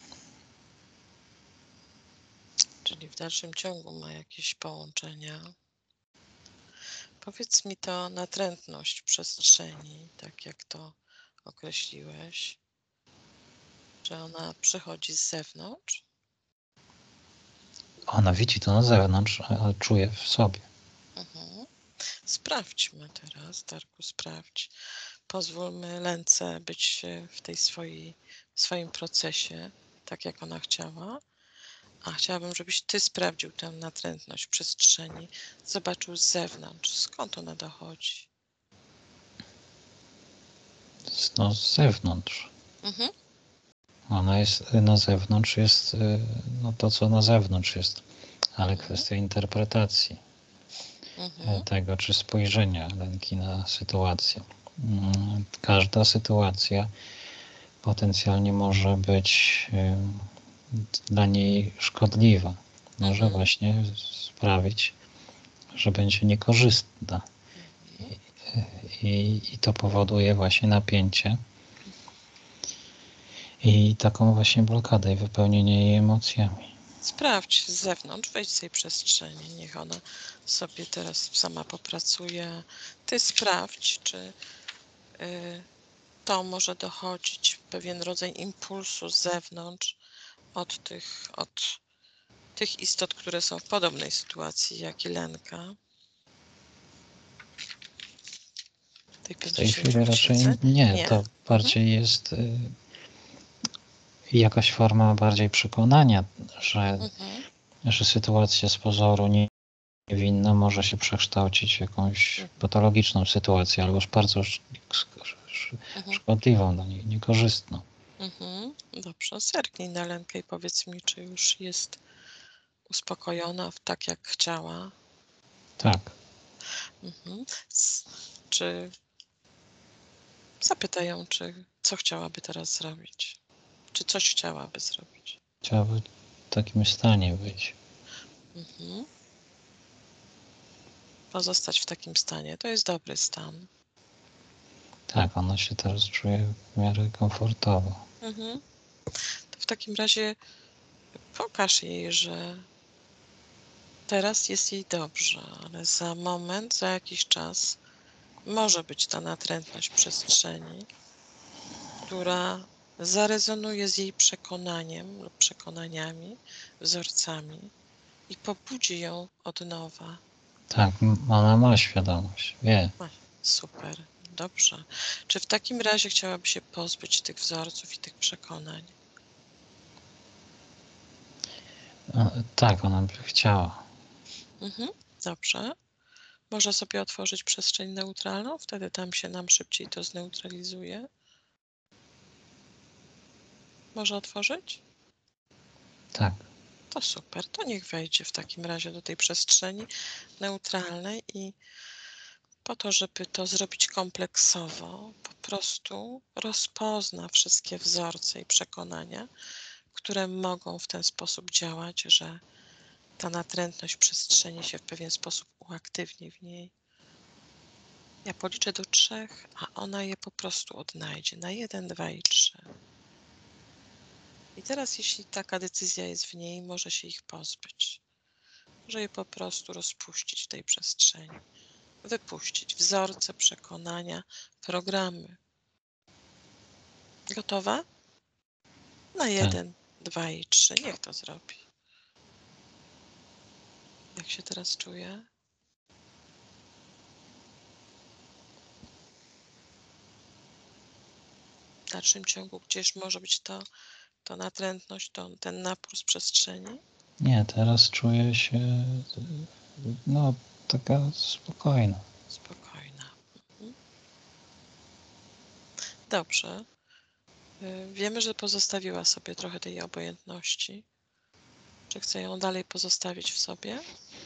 Czyli w dalszym ciągu ma jakieś połączenia. Powiedz mi, to natrętność przestrzeni, tak jak to określiłeś, czy ona przychodzi z zewnątrz? Ona widzi to na zewnątrz, ale czuje w sobie. Mhm. Sprawdźmy teraz, Darku, sprawdź. Pozwólmy Lence być w tej swojej, w swoim procesie, tak jak ona chciała. A chciałabym, żebyś ty sprawdził tę natrętność przestrzeni, zobaczył z zewnątrz, skąd ona dochodzi. No z zewnątrz. Mhm. Ona jest na zewnątrz, jest no to, co na zewnątrz jest, ale Mhm. kwestia interpretacji Mhm. tego, czy spojrzenia Lenki na sytuację. Każda sytuacja potencjalnie może być dla niej szkodliwa. Może Mhm. właśnie sprawić, że będzie niekorzystna. Mhm. I, I to powoduje właśnie napięcie i taką właśnie blokadę i wypełnienie jej emocjami. Sprawdź z zewnątrz, wejdź z tej przestrzeni, niech ona sobie teraz sama popracuje. Ty sprawdź, czy y, to może dochodzić pewien rodzaj impulsu z zewnątrz od tych, od tych istot, które są w podobnej sytuacji jak i Lenka. Tej W tej chwili raczej pięćdziesięciorocznicy. nie, Nie. to bardziej jest y, jakaś forma bardziej przekonania, że, Mhm. że sytuacja z pozoru nie- niewinna może się przekształcić w jakąś patologiczną sytuację, albo już bardzo sz- sz- sz- Mhm. szkodliwą dla niej, niekorzystną. Mhm. Dobrze, zerknij na Lenkę i powiedz mi, czy już jest uspokojona w tak, jak chciała. Tak, Mhm. S- Czy zapytaj ją, czy co chciałaby teraz zrobić? Czy coś chciałaby zrobić? chciałaby w takim stanie być. Mhm. Pozostać w takim stanie. To jest dobry stan. Tak, ona się teraz czuje w miarę komfortowo. Mhm. To w takim razie pokaż jej, że teraz jest jej dobrze, ale za moment, za jakiś czas może być ta natrętność przestrzeni, która zarezonuje z jej przekonaniem lub przekonaniami, wzorcami i pobudzi ją od nowa. Tak, m- ona ma świadomość, wie. Ach, super, dobrze. Czy w takim razie chciałaby się pozbyć tych wzorców i tych przekonań? E, Tak, ona by chciała. Mhm, dobrze. Może sobie otworzyć przestrzeń neutralną, wtedy tam się nam szybciej to zneutralizuje. Może otworzyć? Tak, To super, to niech wejdzie w takim razie do tej przestrzeni neutralnej i po to, żeby to zrobić kompleksowo, po prostu rozpozna wszystkie wzorce i przekonania, które mogą w ten sposób działać, że ta natrętność przestrzeni się w pewien sposób uaktywni w niej. Ja policzę do trzech, a ona je po prostu odnajdzie na jeden, dwa i trzy. I teraz, jeśli taka decyzja jest w niej, może się ich pozbyć. Może je po prostu rozpuścić w tej przestrzeni. Wypuścić wzorce, przekonania, programy. Gotowa? Na jeden, dwa i trzy. Niech to zrobi. Jak się teraz czuje? W dalszym ciągu gdzieś może być to, to natrętność, to, ten napór z przestrzeni? nie, teraz czuję się no taka spokojna. Spokojna. Mhm. Dobrze. Y, Wiemy, że pozostawiła sobie trochę tej obojętności. Czy chce ją dalej pozostawić w sobie?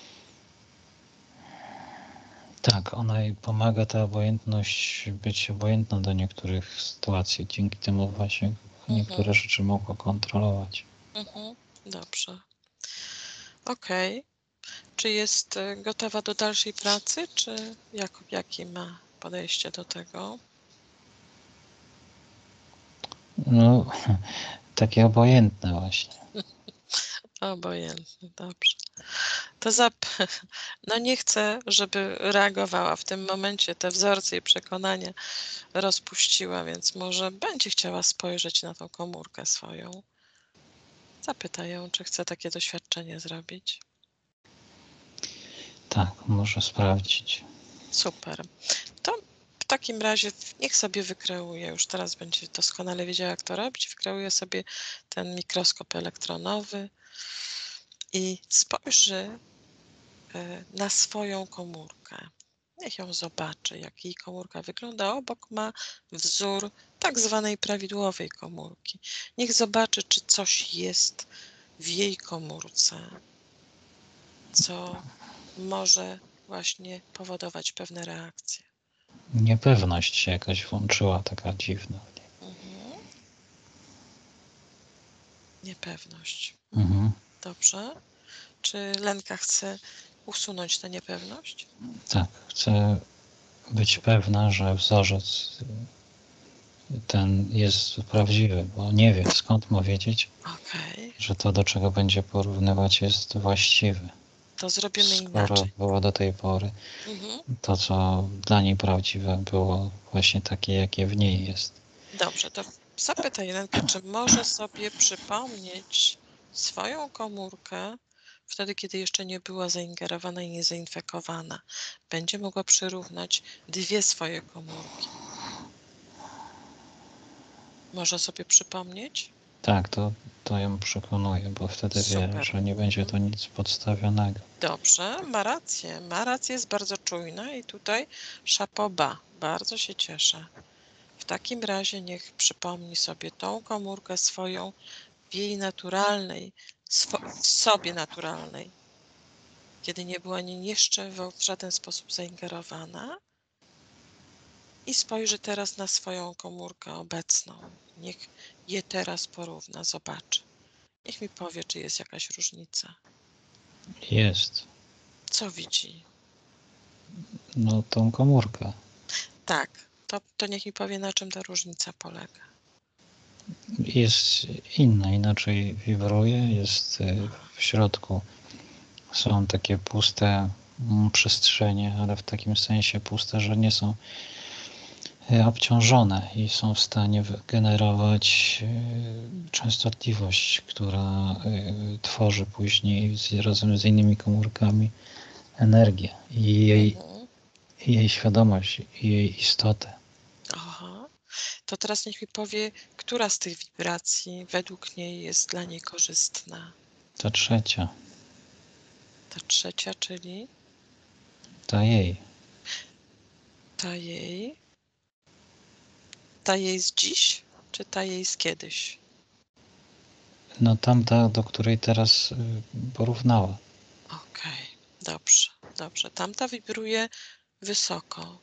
Tak, ona jej pomaga, ta obojętność, być obojętną do niektórych sytuacji. Dzięki temu właśnie niektóre Mhm. rzeczy mogła kontrolować. Mhm. Dobrze. Okej. Czy jest y, gotowa do dalszej pracy, czy jak, jakie ma podejście do tego? No, takie obojętne właśnie. Obojętny, dobrze. To zap... No nie chcę, żeby reagowała w tym momencie, te wzorce i przekonania rozpuściła, więc może będzie chciała spojrzeć na tą komórkę swoją. Zapytaj ją, czy chce takie doświadczenie zrobić. Tak, muszę sprawdzić. Super. To w takim razie niech sobie wykreuje, już teraz będzie doskonale wiedziała, jak to robić, wykreuje sobie ten mikroskop elektronowy i spojrzy e, na swoją komórkę. Niech ją zobaczy, jak jej komórka wygląda. Obok ma wzór tak zwanej prawidłowej komórki. Niech zobaczy, czy coś jest w jej komórce, co może właśnie powodować pewne reakcje. Niepewność się jakaś włączyła, taka dziwna. Mhm. Niepewność. Mhm. Dobrze. Czy Lenka chce usunąć tę niepewność? Tak, chcę być pewna, że wzorzec ten jest prawdziwy, bo nie wie, skąd ma wiedzieć, Okej. że to, do czego będzie porównywać, jest właściwe. To zrobimy Skoro inaczej. było do tej pory Mhm. to, co dla niej prawdziwe, było właśnie takie, jakie w niej jest. Dobrze, to zapytaj Lenkę, czy może sobie przypomnieć swoją komórkę wtedy, kiedy jeszcze nie była zaingerowana i nie zainfekowana. Będzie mogła przyrównać dwie swoje komórki. Może sobie przypomnieć? Tak, to, to ją przekonuje, bo wtedy wie, Super. że nie będzie to nic podstawionego. Dobrze, ma rację. Ma rację, jest bardzo czujna i tutaj szapoba. Bardzo się cieszę. W takim razie niech przypomni sobie tą komórkę swoją w jej naturalnej, swo- w sobie naturalnej, kiedy nie była ani jeszcze w żaden sposób zaingerowana i spojrzy teraz na swoją komórkę obecną. Niech je teraz porówna, zobaczy. Niech mi powie, czy jest jakaś różnica. Jest. Co widzi? No tą komórkę. Tak, to, to niech mi powie, na czym ta różnica polega. Jest inna, inaczej wibruje, jest y, w środku. Są takie puste mm, przestrzenie, ale w takim sensie puste, że nie są y, obciążone i są w stanie generować y, częstotliwość, która y, tworzy później z, razem z innymi komórkami energię i jej, Mhm. i jej świadomość, i jej istotę. Aha. To teraz niech mi powie, która z tych wibracji według niej jest dla niej korzystna. Ta trzecia, Ta trzecia, czyli ta jej. ta jej. Ta jej z dziś, czy ta jej z kiedyś? No tamta, do której teraz y, porównała. Okej, dobrze, dobrze. Tamta wibruje wysoko.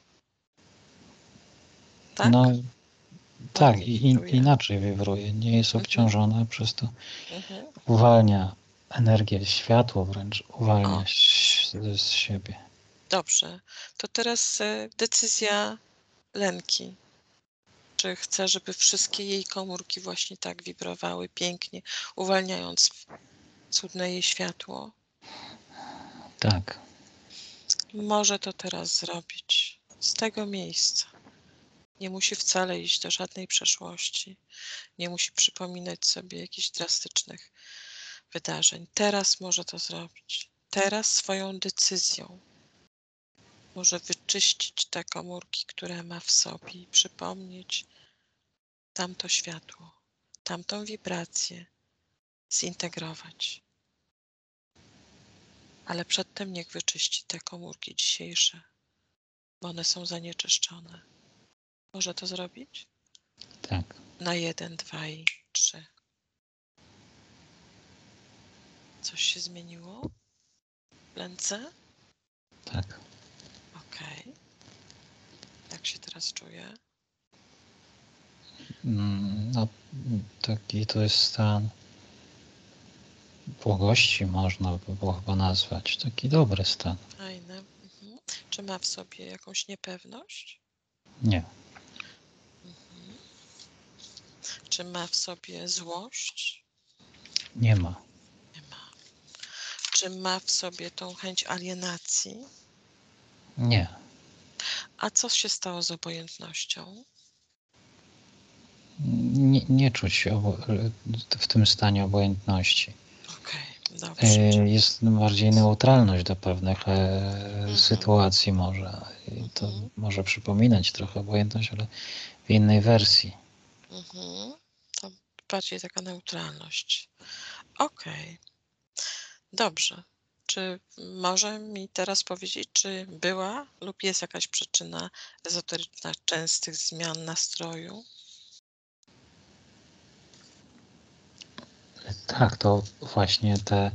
Tak? No tak, Ładnie i in, wibruje. inaczej wibruje. Nie jest Mhm. obciążona, przez to Mhm. uwalnia energię, światło wręcz uwalnia O. z, z siebie. Dobrze. To teraz e, decyzja Lenki. Czy chce, żeby wszystkie jej komórki właśnie tak wibrowały pięknie, uwalniając cudne jej światło? Tak, Może to teraz zrobić z tego miejsca. Nie musi wcale iść do żadnej przeszłości. Nie musi przypominać sobie jakichś drastycznych wydarzeń. Teraz może to zrobić. Teraz swoją decyzją może wyczyścić te komórki, które ma w sobie i przypomnieć tamto światło, tamtą wibrację, zintegrować. Ale przedtem niech wyczyści te komórki dzisiejsze, bo one są zanieczyszczone. Może to zrobić? tak. Na jeden, dwa i trzy. Coś się zmieniło w Lence? Tak. Okej. Jak się teraz czuję? Mm, No, taki to jest stan błogości, można by było chyba nazwać. Taki dobry stan. Fajne. Mhm. Czy ma w sobie jakąś niepewność? Nie, Mhm. Czy ma w sobie złość? nie ma. Nie ma. Czy ma w sobie tą chęć alienacji? Nie. A co się stało z obojętnością? Nie, nie czuć obo- w tym stanie obojętności. Okej, dobrze. E, Jest bardziej neutralność do pewnych e, Mhm. sytuacji może. I to Mhm. może przypominać trochę obojętność, ale w innej wersji. Mhm. To bardziej taka neutralność. Okej, dobrze. Czy może mi teraz powiedzieć, czy była lub jest jakaś przyczyna ezoteryczna częstych zmian nastroju? Tak, to właśnie te,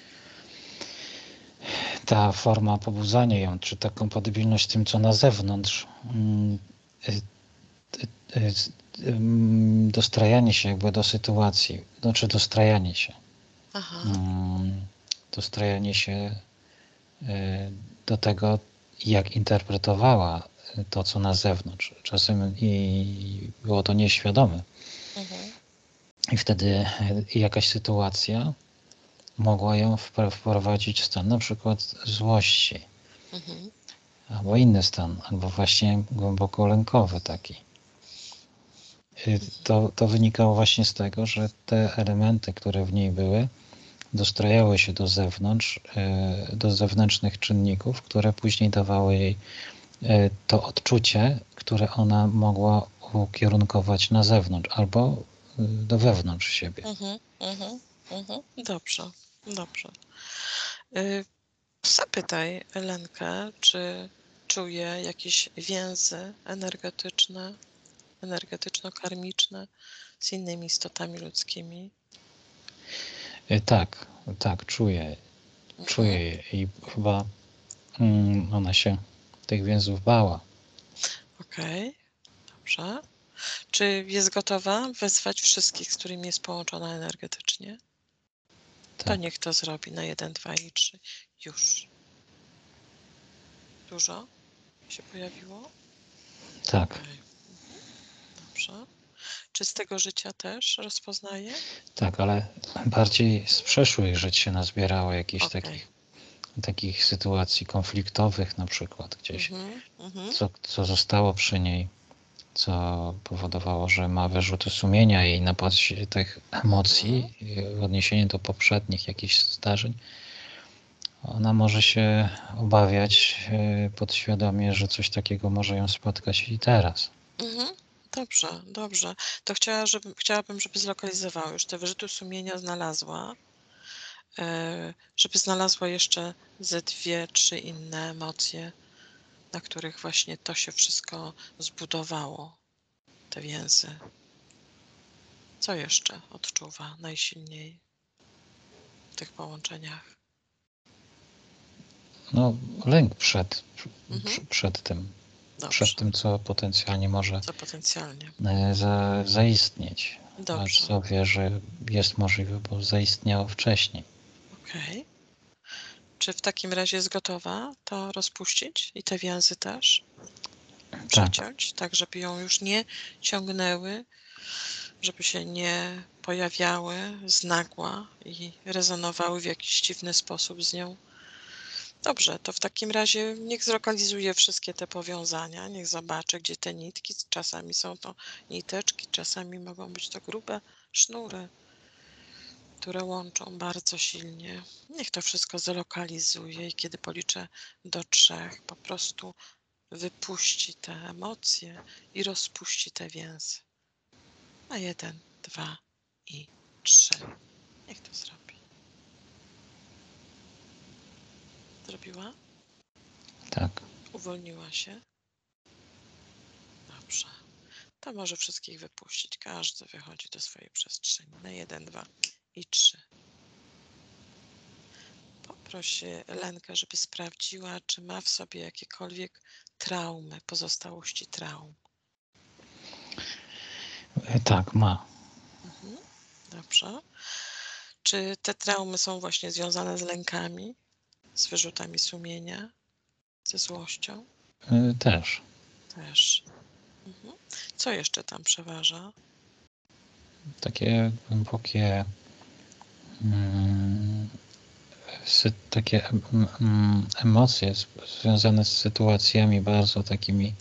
ta forma pobudzania ją, czy ta kompatybilność z tym, co na zewnątrz, mm, y, y, y, ym, dostrajanie się jakby do sytuacji, znaczy dostrajanie się, Aha, mm, dostrajanie się y, do tego, jak interpretowała to, co na zewnątrz. Czasem i było to nieświadome. mhm. I wtedy jakaś sytuacja mogła ją wprowadzić w stan na przykład złości, Mhm. albo inny stan, albo właśnie głęboko lękowy taki. y, to, to wynikało właśnie z tego, że te elementy, które w niej były, dostrojały się do zewnątrz, y, do zewnętrznych czynników, które później dawały jej y, to odczucie, które ona mogła ukierunkować na zewnątrz albo y, do wewnątrz siebie. Mhm, mhm, mhm. Dobrze, dobrze. Y, Zapytaj Elenkę, czy czuje jakieś więzy energetyczne, energetyczno-karmiczne z innymi istotami ludzkimi. Y, Tak, tak, czuję, czuję Mhm. je i chyba mm, ona się tych więzów bała. Okej, dobrze. Czy jest gotowa wezwać wszystkich, z którymi jest połączona energetycznie? To Tak, niech to zrobi na jeden, dwa i trzy. Już. Dużo się pojawiło? tak, Okej. Mhm. Dobrze. Czy z tego życia też rozpoznaje? tak, ale bardziej z przeszłych żyć się nazbierało jakichś Okej. takich, takich sytuacji konfliktowych na przykład gdzieś, Mhm, mhm, co, co zostało przy niej, co powodowało, że ma wyrzuty sumienia i napad się tych mhm. emocji i w odniesieniu do poprzednich jakichś zdarzeń. Ona może się obawiać e, podświadomie, że coś takiego może ją spotkać i teraz. Mhm. Dobrze, dobrze. To chciała, żeby, chciałabym, żeby zlokalizowała już te wyrzuty sumienia, znalazła, e, żeby znalazła jeszcze ze dwie, trzy inne emocje, na których właśnie to się wszystko zbudowało, te więzy. Co jeszcze odczuwa najsilniej w tych połączeniach? No, lęk przed, Mhm. przed tym, przed Dobrze, tym, co potencjalnie może co potencjalnie. e, za, zaistnieć, a Dobrze, co wie, że jest możliwe, bo zaistniało wcześniej. okej. Czy w takim razie jest gotowa to rozpuścić i te więzy też Tak, przeciąć, tak żeby ją już nie ciągnęły, żeby się nie pojawiały z nagła i rezonowały w jakiś dziwny sposób z nią? Dobrze, to w takim razie niech zlokalizuje wszystkie te powiązania, niech zobaczy, gdzie te nitki, czasami są to niteczki, czasami mogą być to grube sznury, które łączą bardzo silnie. Niech to wszystko zlokalizuje i kiedy policzę do trzech, po prostu wypuści te emocje i rozpuści te więzy. Na jeden, dwa i trzy. Niech to zrobi. Zrobiła? tak. Uwolniła się? Dobrze. To może wszystkich wypuścić. Każdy wychodzi do swojej przestrzeni. Na jeden, dwa i trzy. Poproś Lenkę, żeby sprawdziła, czy ma w sobie jakiekolwiek traumy, pozostałości traum. E, Tak, ma. Mhm. Dobrze. Czy te traumy są właśnie związane z lękami, z wyrzutami sumienia, ze złością? E, Też. Też. Mhm. Co jeszcze tam przeważa? Takie głębokie mm, sy- takie em- mm, emocje z- związane z sytuacjami bardzo takimi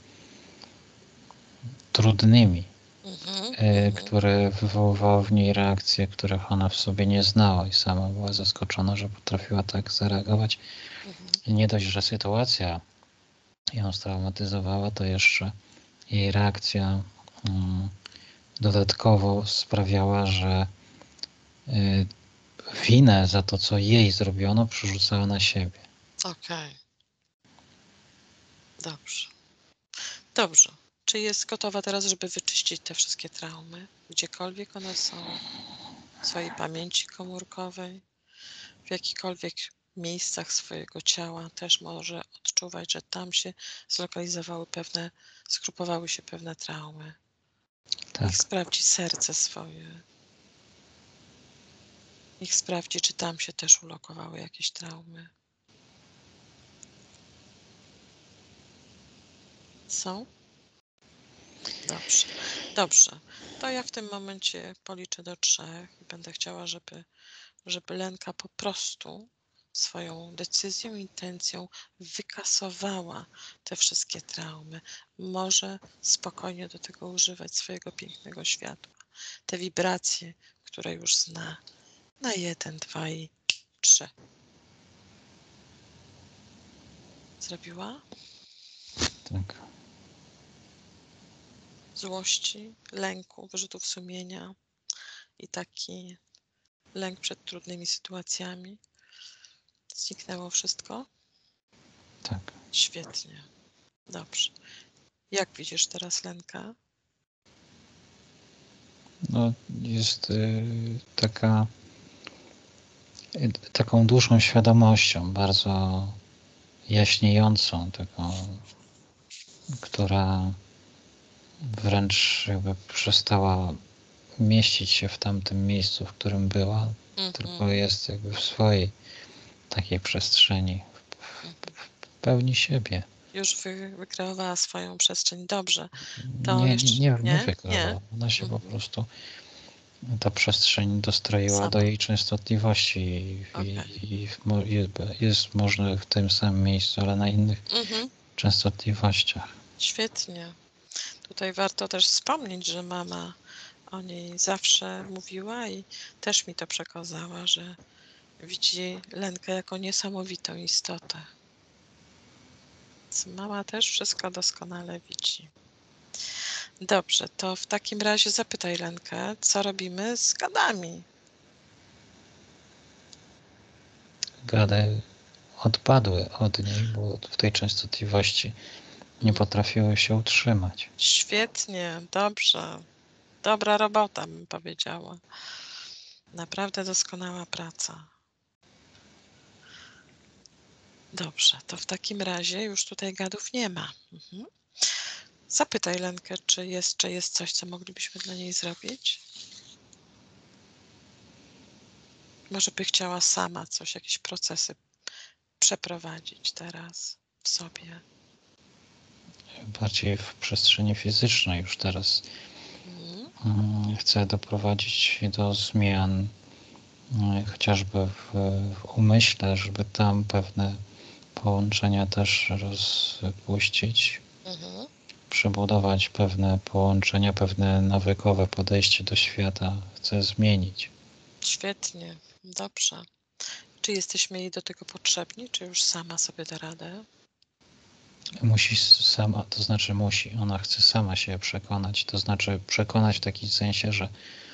trudnymi, Mhm. e, Mhm. które wywoływały w niej reakcje, których ona w sobie nie znała i sama była zaskoczona, że potrafiła tak zareagować. Mhm. I nie dość, że sytuacja ją straumatyzowała, to jeszcze jej reakcja mm, dodatkowo sprawiała, że y, winę za to, co jej zrobiono, przerzucała na siebie. Okej. Dobrze. Dobrze. Czy jest gotowa teraz, żeby wyczyścić te wszystkie traumy, gdziekolwiek one są, w swojej pamięci komórkowej, w jakichkolwiek miejscach swojego ciała też może odczuwać, że tam się zlokalizowały pewne, skrupowały się pewne traumy. Niech Tak. sprawdzi serce swoje. Niech sprawdzi, czy tam się też ulokowały jakieś traumy. Są? Dobrze. Dobrze. To ja w tym momencie policzę do trzech i będę chciała, żeby, żeby Lenka po prostu swoją decyzją, intencją wykasowała te wszystkie traumy. Może spokojnie do tego używać swojego pięknego światła. Te wibracje, które już zna, na jeden, dwa i trzy. Zrobiła? Tak. Złości, lęku, wyrzutów sumienia i taki lęk przed trudnymi sytuacjami. Zniknęło wszystko? Tak. Świetnie. Dobrze. Jak widzisz teraz Lenka? No, jest y, taka y, taką dużą świadomością, bardzo jaśniejącą, taką, która wręcz jakby przestała mieścić się w tamtym miejscu, w którym była, Mhm. tylko jest jakby w swojej takiej przestrzeni, w, w, w pełni siebie. Już wy, wykreowała swoją przestrzeń. Dobrze. To Nie, jeszcze... nie, nie, nie Nie? wykreowała. Ona się Mhm. po prostu, ta przestrzeń dostroiła Sama. do jej częstotliwości i, Okej. i, i mo- jest, jest może w tym samym miejscu, ale na innych Mhm. częstotliwościach. Świetnie. Tutaj warto też wspomnieć, że mama o niej zawsze mówiła i też mi to przekazała, że widzi Lenkę jako niesamowitą istotę. Więc mama też wszystko doskonale widzi. Dobrze, to w takim razie zapytaj Lenkę, co robimy z gadami. Gady odpadły od niej, bo w tej częstotliwości nie potrafiły się utrzymać. Świetnie, dobrze. Dobra robota, bym powiedziała. Naprawdę doskonała praca. Dobrze, to w takim razie już tutaj gadów nie ma. Mhm. Zapytaj Lenkę, czy jeszcze jest coś, co moglibyśmy dla niej zrobić? Może by chciała sama coś, jakieś procesy przeprowadzić teraz w sobie. Bardziej w przestrzeni fizycznej już teraz Mhm. mm, chcę doprowadzić do zmian, mm, chociażby w, w umyśle, żeby tam pewne połączenia też rozpuścić, Mhm. przebudować pewne połączenia, pewne nawykowe podejście do świata chcę zmienić. Świetnie, dobrze. Czy jesteśmy jej do tego potrzebni, czy już sama sobie da radę? Musi sama, to znaczy musi, ona chce sama się przekonać, to znaczy przekonać w takim sensie, że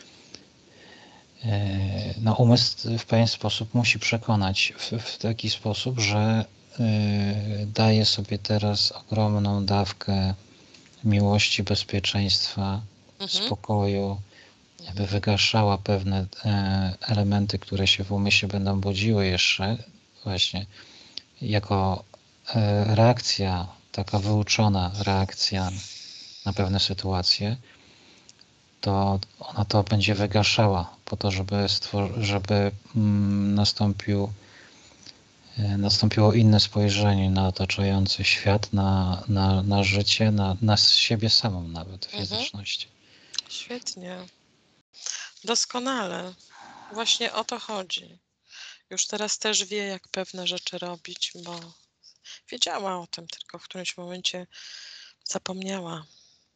e, no umysł w pewien sposób musi przekonać w, w taki sposób, że e, daje sobie teraz ogromną dawkę miłości, bezpieczeństwa, Mhm. spokoju, aby wygaszała pewne e, elementy, które się w umyśle będą budziły jeszcze właśnie jako e, reakcja, taka wyuczona reakcja na pewne sytuacje, to ona to będzie wygaszała po to, żeby, stwor- żeby mm, nastąpił, e, nastąpiło inne spojrzenie na otaczający świat, na, na, na życie, na, na siebie samą nawet w Mhm. fizyczności. Świetnie. Doskonale. Właśnie o to chodzi. Już teraz też wie, jak pewne rzeczy robić, bo wiedziała o tym, tylko w którymś momencie zapomniała.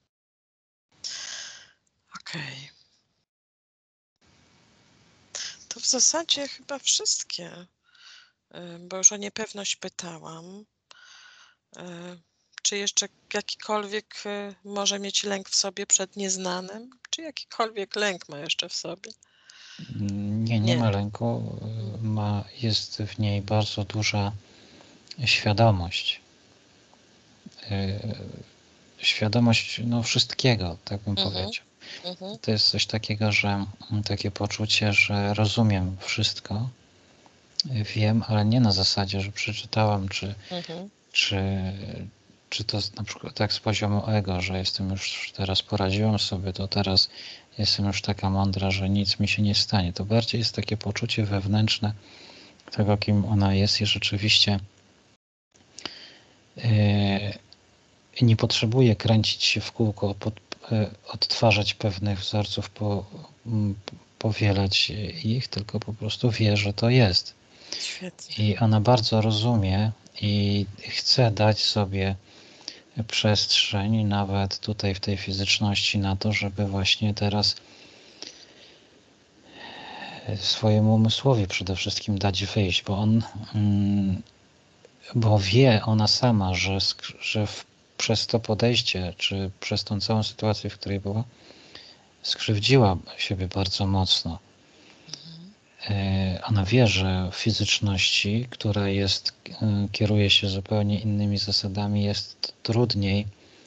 Okej. To w zasadzie chyba wszystkie, y, bo już o niepewność pytałam. Y, Czy jeszcze jakikolwiek y, może mieć lęk w sobie przed nieznanym? Czy jakikolwiek lęk ma jeszcze w sobie? Nie, nie Nie. ma lęku, ma, jest w niej bardzo duża świadomość. Yy, Świadomość no, wszystkiego, tak bym Mhm. powiedział. Mhm. To jest coś takiego, że mm, takie poczucie, że rozumiem wszystko, wiem, ale nie na zasadzie, że przeczytałam, czy, Mhm. czy, czy to na przykład tak z poziomu ego, że jestem już teraz, poradziłam sobie, to teraz jestem już taka mądra, że nic mi się nie stanie. To bardziej jest takie poczucie wewnętrzne tego, kim ona jest i rzeczywiście yy, nie potrzebuje kręcić się w kółko, pod, yy, odtwarzać pewnych wzorców, po, yy, powielać ich, tylko po prostu wie, że to jest. Świetnie. I ona bardzo rozumie i chce dać sobie przestrzeń, nawet tutaj w tej fizyczności, na to, żeby właśnie teraz swojemu umysłowi przede wszystkim dać wyjść, bo on, bo wie ona sama, że, że w, przez to podejście, czy przez tą całą sytuację, w której była, skrzywdziła siebie bardzo mocno. Ona wie, że w fizyczności, która jest, kieruje się zupełnie innymi zasadami, jest trudniej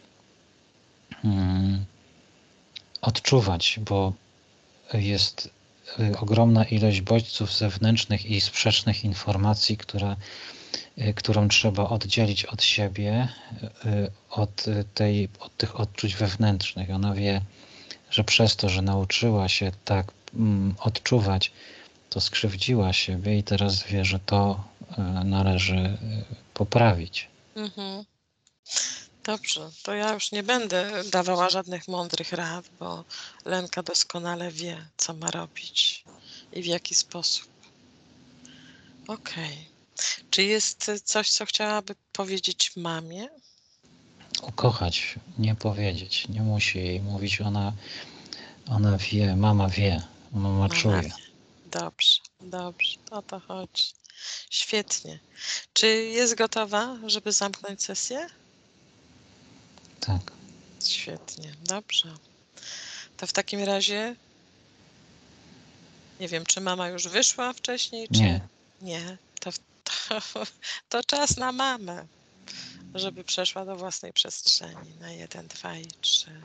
hmm, odczuwać, bo jest ogromna ilość bodźców zewnętrznych i sprzecznych informacji, która, którą trzeba oddzielić od siebie, od, tej, od tych odczuć wewnętrznych. Ona wie, że przez to, że nauczyła się tak mm, odczuwać, to skrzywdziła siebie i teraz wie, że to należy poprawić. Mhm. Dobrze, to ja już nie będę dawała żadnych mądrych rad, bo Lenka doskonale wie, co ma robić i w jaki sposób. Okej. Okay. Czy jest coś, co chciałaby powiedzieć mamie? Ukochać, nie powiedzieć. Nie musi jej mówić. Ona, ona wie, mama wie, mama, mama czuje. Wie. Dobrze, dobrze, o to chodzi. Świetnie. Czy jest gotowa, żeby zamknąć sesję? Tak. Świetnie, dobrze. To w takim razie nie wiem, czy mama już wyszła wcześniej, czy nie. Nie. To, to, to czas na mamę, żeby przeszła do własnej przestrzeni na jeden, dwa i trzy.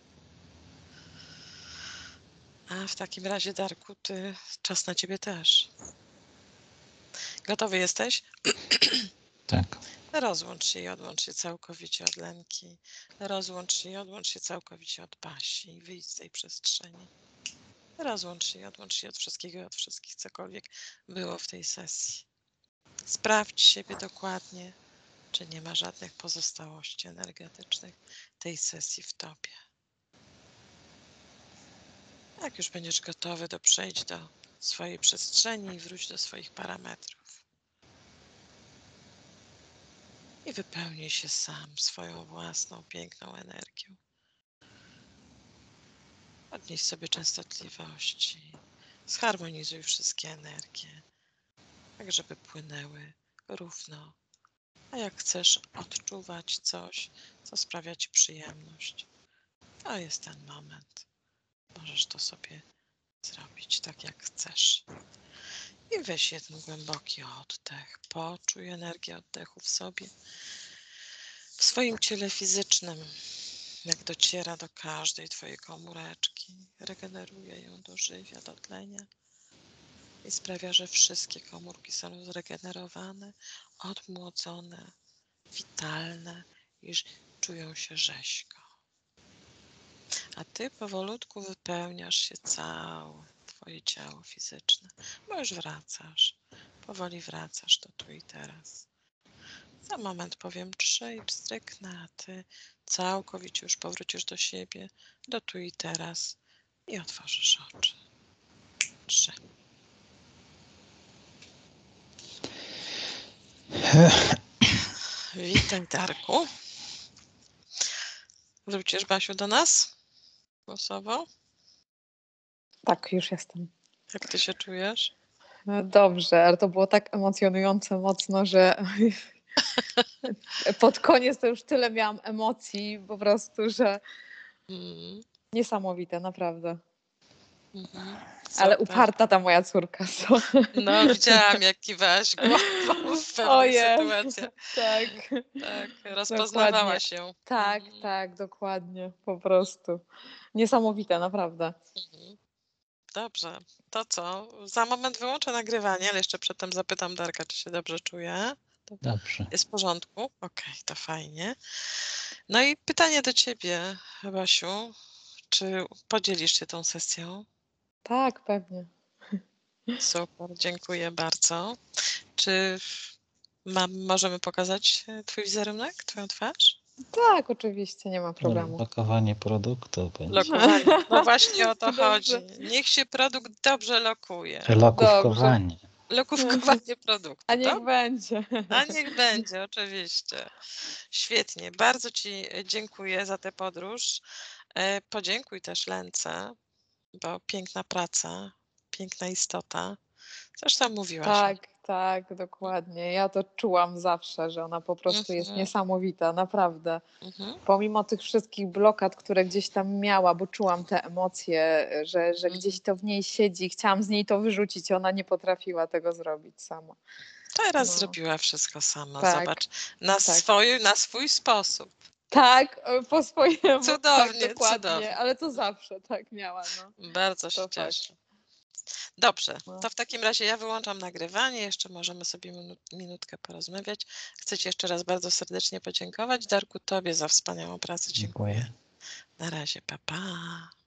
A w takim razie, Darku, ty, czas na ciebie też. Gotowy jesteś? Tak. Rozłącz się i odłącz się całkowicie od Lenki. Rozłącz się i odłącz się całkowicie od Basi. Wyjdź z tej przestrzeni. Rozłącz się i odłącz się od wszystkiego i od wszystkich, cokolwiek było w tej sesji. Sprawdź siebie dokładnie, czy nie ma żadnych pozostałości energetycznych tej sesji w tobie. Jak już będziesz gotowy, to przejdź do swojej przestrzeni i wróć do swoich parametrów. I wypełnij się sam swoją własną, piękną energią. Podnieś sobie częstotliwości. Zharmonizuj wszystkie energie, tak żeby płynęły równo. A jak chcesz odczuwać coś, co sprawia ci przyjemność, to jest ten moment. Możesz to sobie zrobić tak, jak chcesz. I weź jeden głęboki oddech. Poczuj energię oddechu w sobie, w swoim ciele fizycznym, jak dociera do każdej twojej komóreczki. Regeneruje ją, dożywia, dotlenia i sprawia, że wszystkie komórki są zregenerowane, odmłodzone, witalne i czują się rzeźko. A ty powolutku wypełniasz się całe twoje ciało fizyczne, bo już wracasz, powoli wracasz do tu i teraz. Za moment powiem trzy i stryknę, a ty całkowicie już powrócisz do siebie, do tu i teraz i otworzysz oczy. Trzy. Witaj, Darku. Wrócisz, Basiu, do nas? Głosowo? Tak, już jestem. Jak ty się czujesz? Dobrze, ale to było tak emocjonujące mocno, że pod koniec to już tyle miałam emocji po prostu, że mm. niesamowite, naprawdę. Mhm. Ale uparta ta moja córka. So. No, widziałam, jak kiwałaś głową w pewnych sytuacjach. Tak. Tak, rozpoznawała dokładnie. Się. Tak, mhm. tak, dokładnie, po prostu. Niesamowite, naprawdę. Mhm. Dobrze, to co? Za moment wyłączę nagrywanie, ale jeszcze przedtem zapytam Darka, czy się dobrze czuje. Dobrze. Jest w porządku? Okej, okay, to fajnie. No i pytanie do ciebie, Basiu. Czy podzielisz się tą sesją? Tak, pewnie. Super, dziękuję bardzo. Czy mam, możemy pokazać twój wizerunek, twoją twarz? Tak, oczywiście, nie ma problemu. Lokowanie produktu będzie. Lokowanie. No właśnie o to chodzi. Niech się produkt dobrze lokuje. Lokówkowanie. lokówkowanie produktu, A niech tak? będzie. A niech będzie, oczywiście. Świetnie. Bardzo Ci dziękuję za tę podróż. E, Podziękuj też Lence, bo piękna praca, piękna istota. Zresztą mówiłaś mi. Tak, tak, dokładnie. Ja to czułam zawsze, że ona po prostu jest Mhm, niesamowita, naprawdę. mhm, Pomimo tych wszystkich blokad, które gdzieś tam miała, bo czułam te emocje, że, że mhm. gdzieś to w niej siedzi, chciałam z niej to wyrzucić, ona nie potrafiła tego zrobić sama. Teraz No, zrobiła wszystko sama. tak, Zobacz, na tak. swój, na swój sposób. Tak, e, po swojemu, tak, Cudownie, dokładnie, cudownie. ale to zawsze tak miała, no, Bardzo się to fakt. cieszę. Dobrze, No. to w takim razie ja wyłączam nagrywanie, jeszcze możemy sobie minu- minutkę porozmawiać. Chcę Ci jeszcze raz bardzo serdecznie podziękować. Darku, Tobie za wspaniałą pracę dziękuję. Dziękuję. Na razie, pa pa.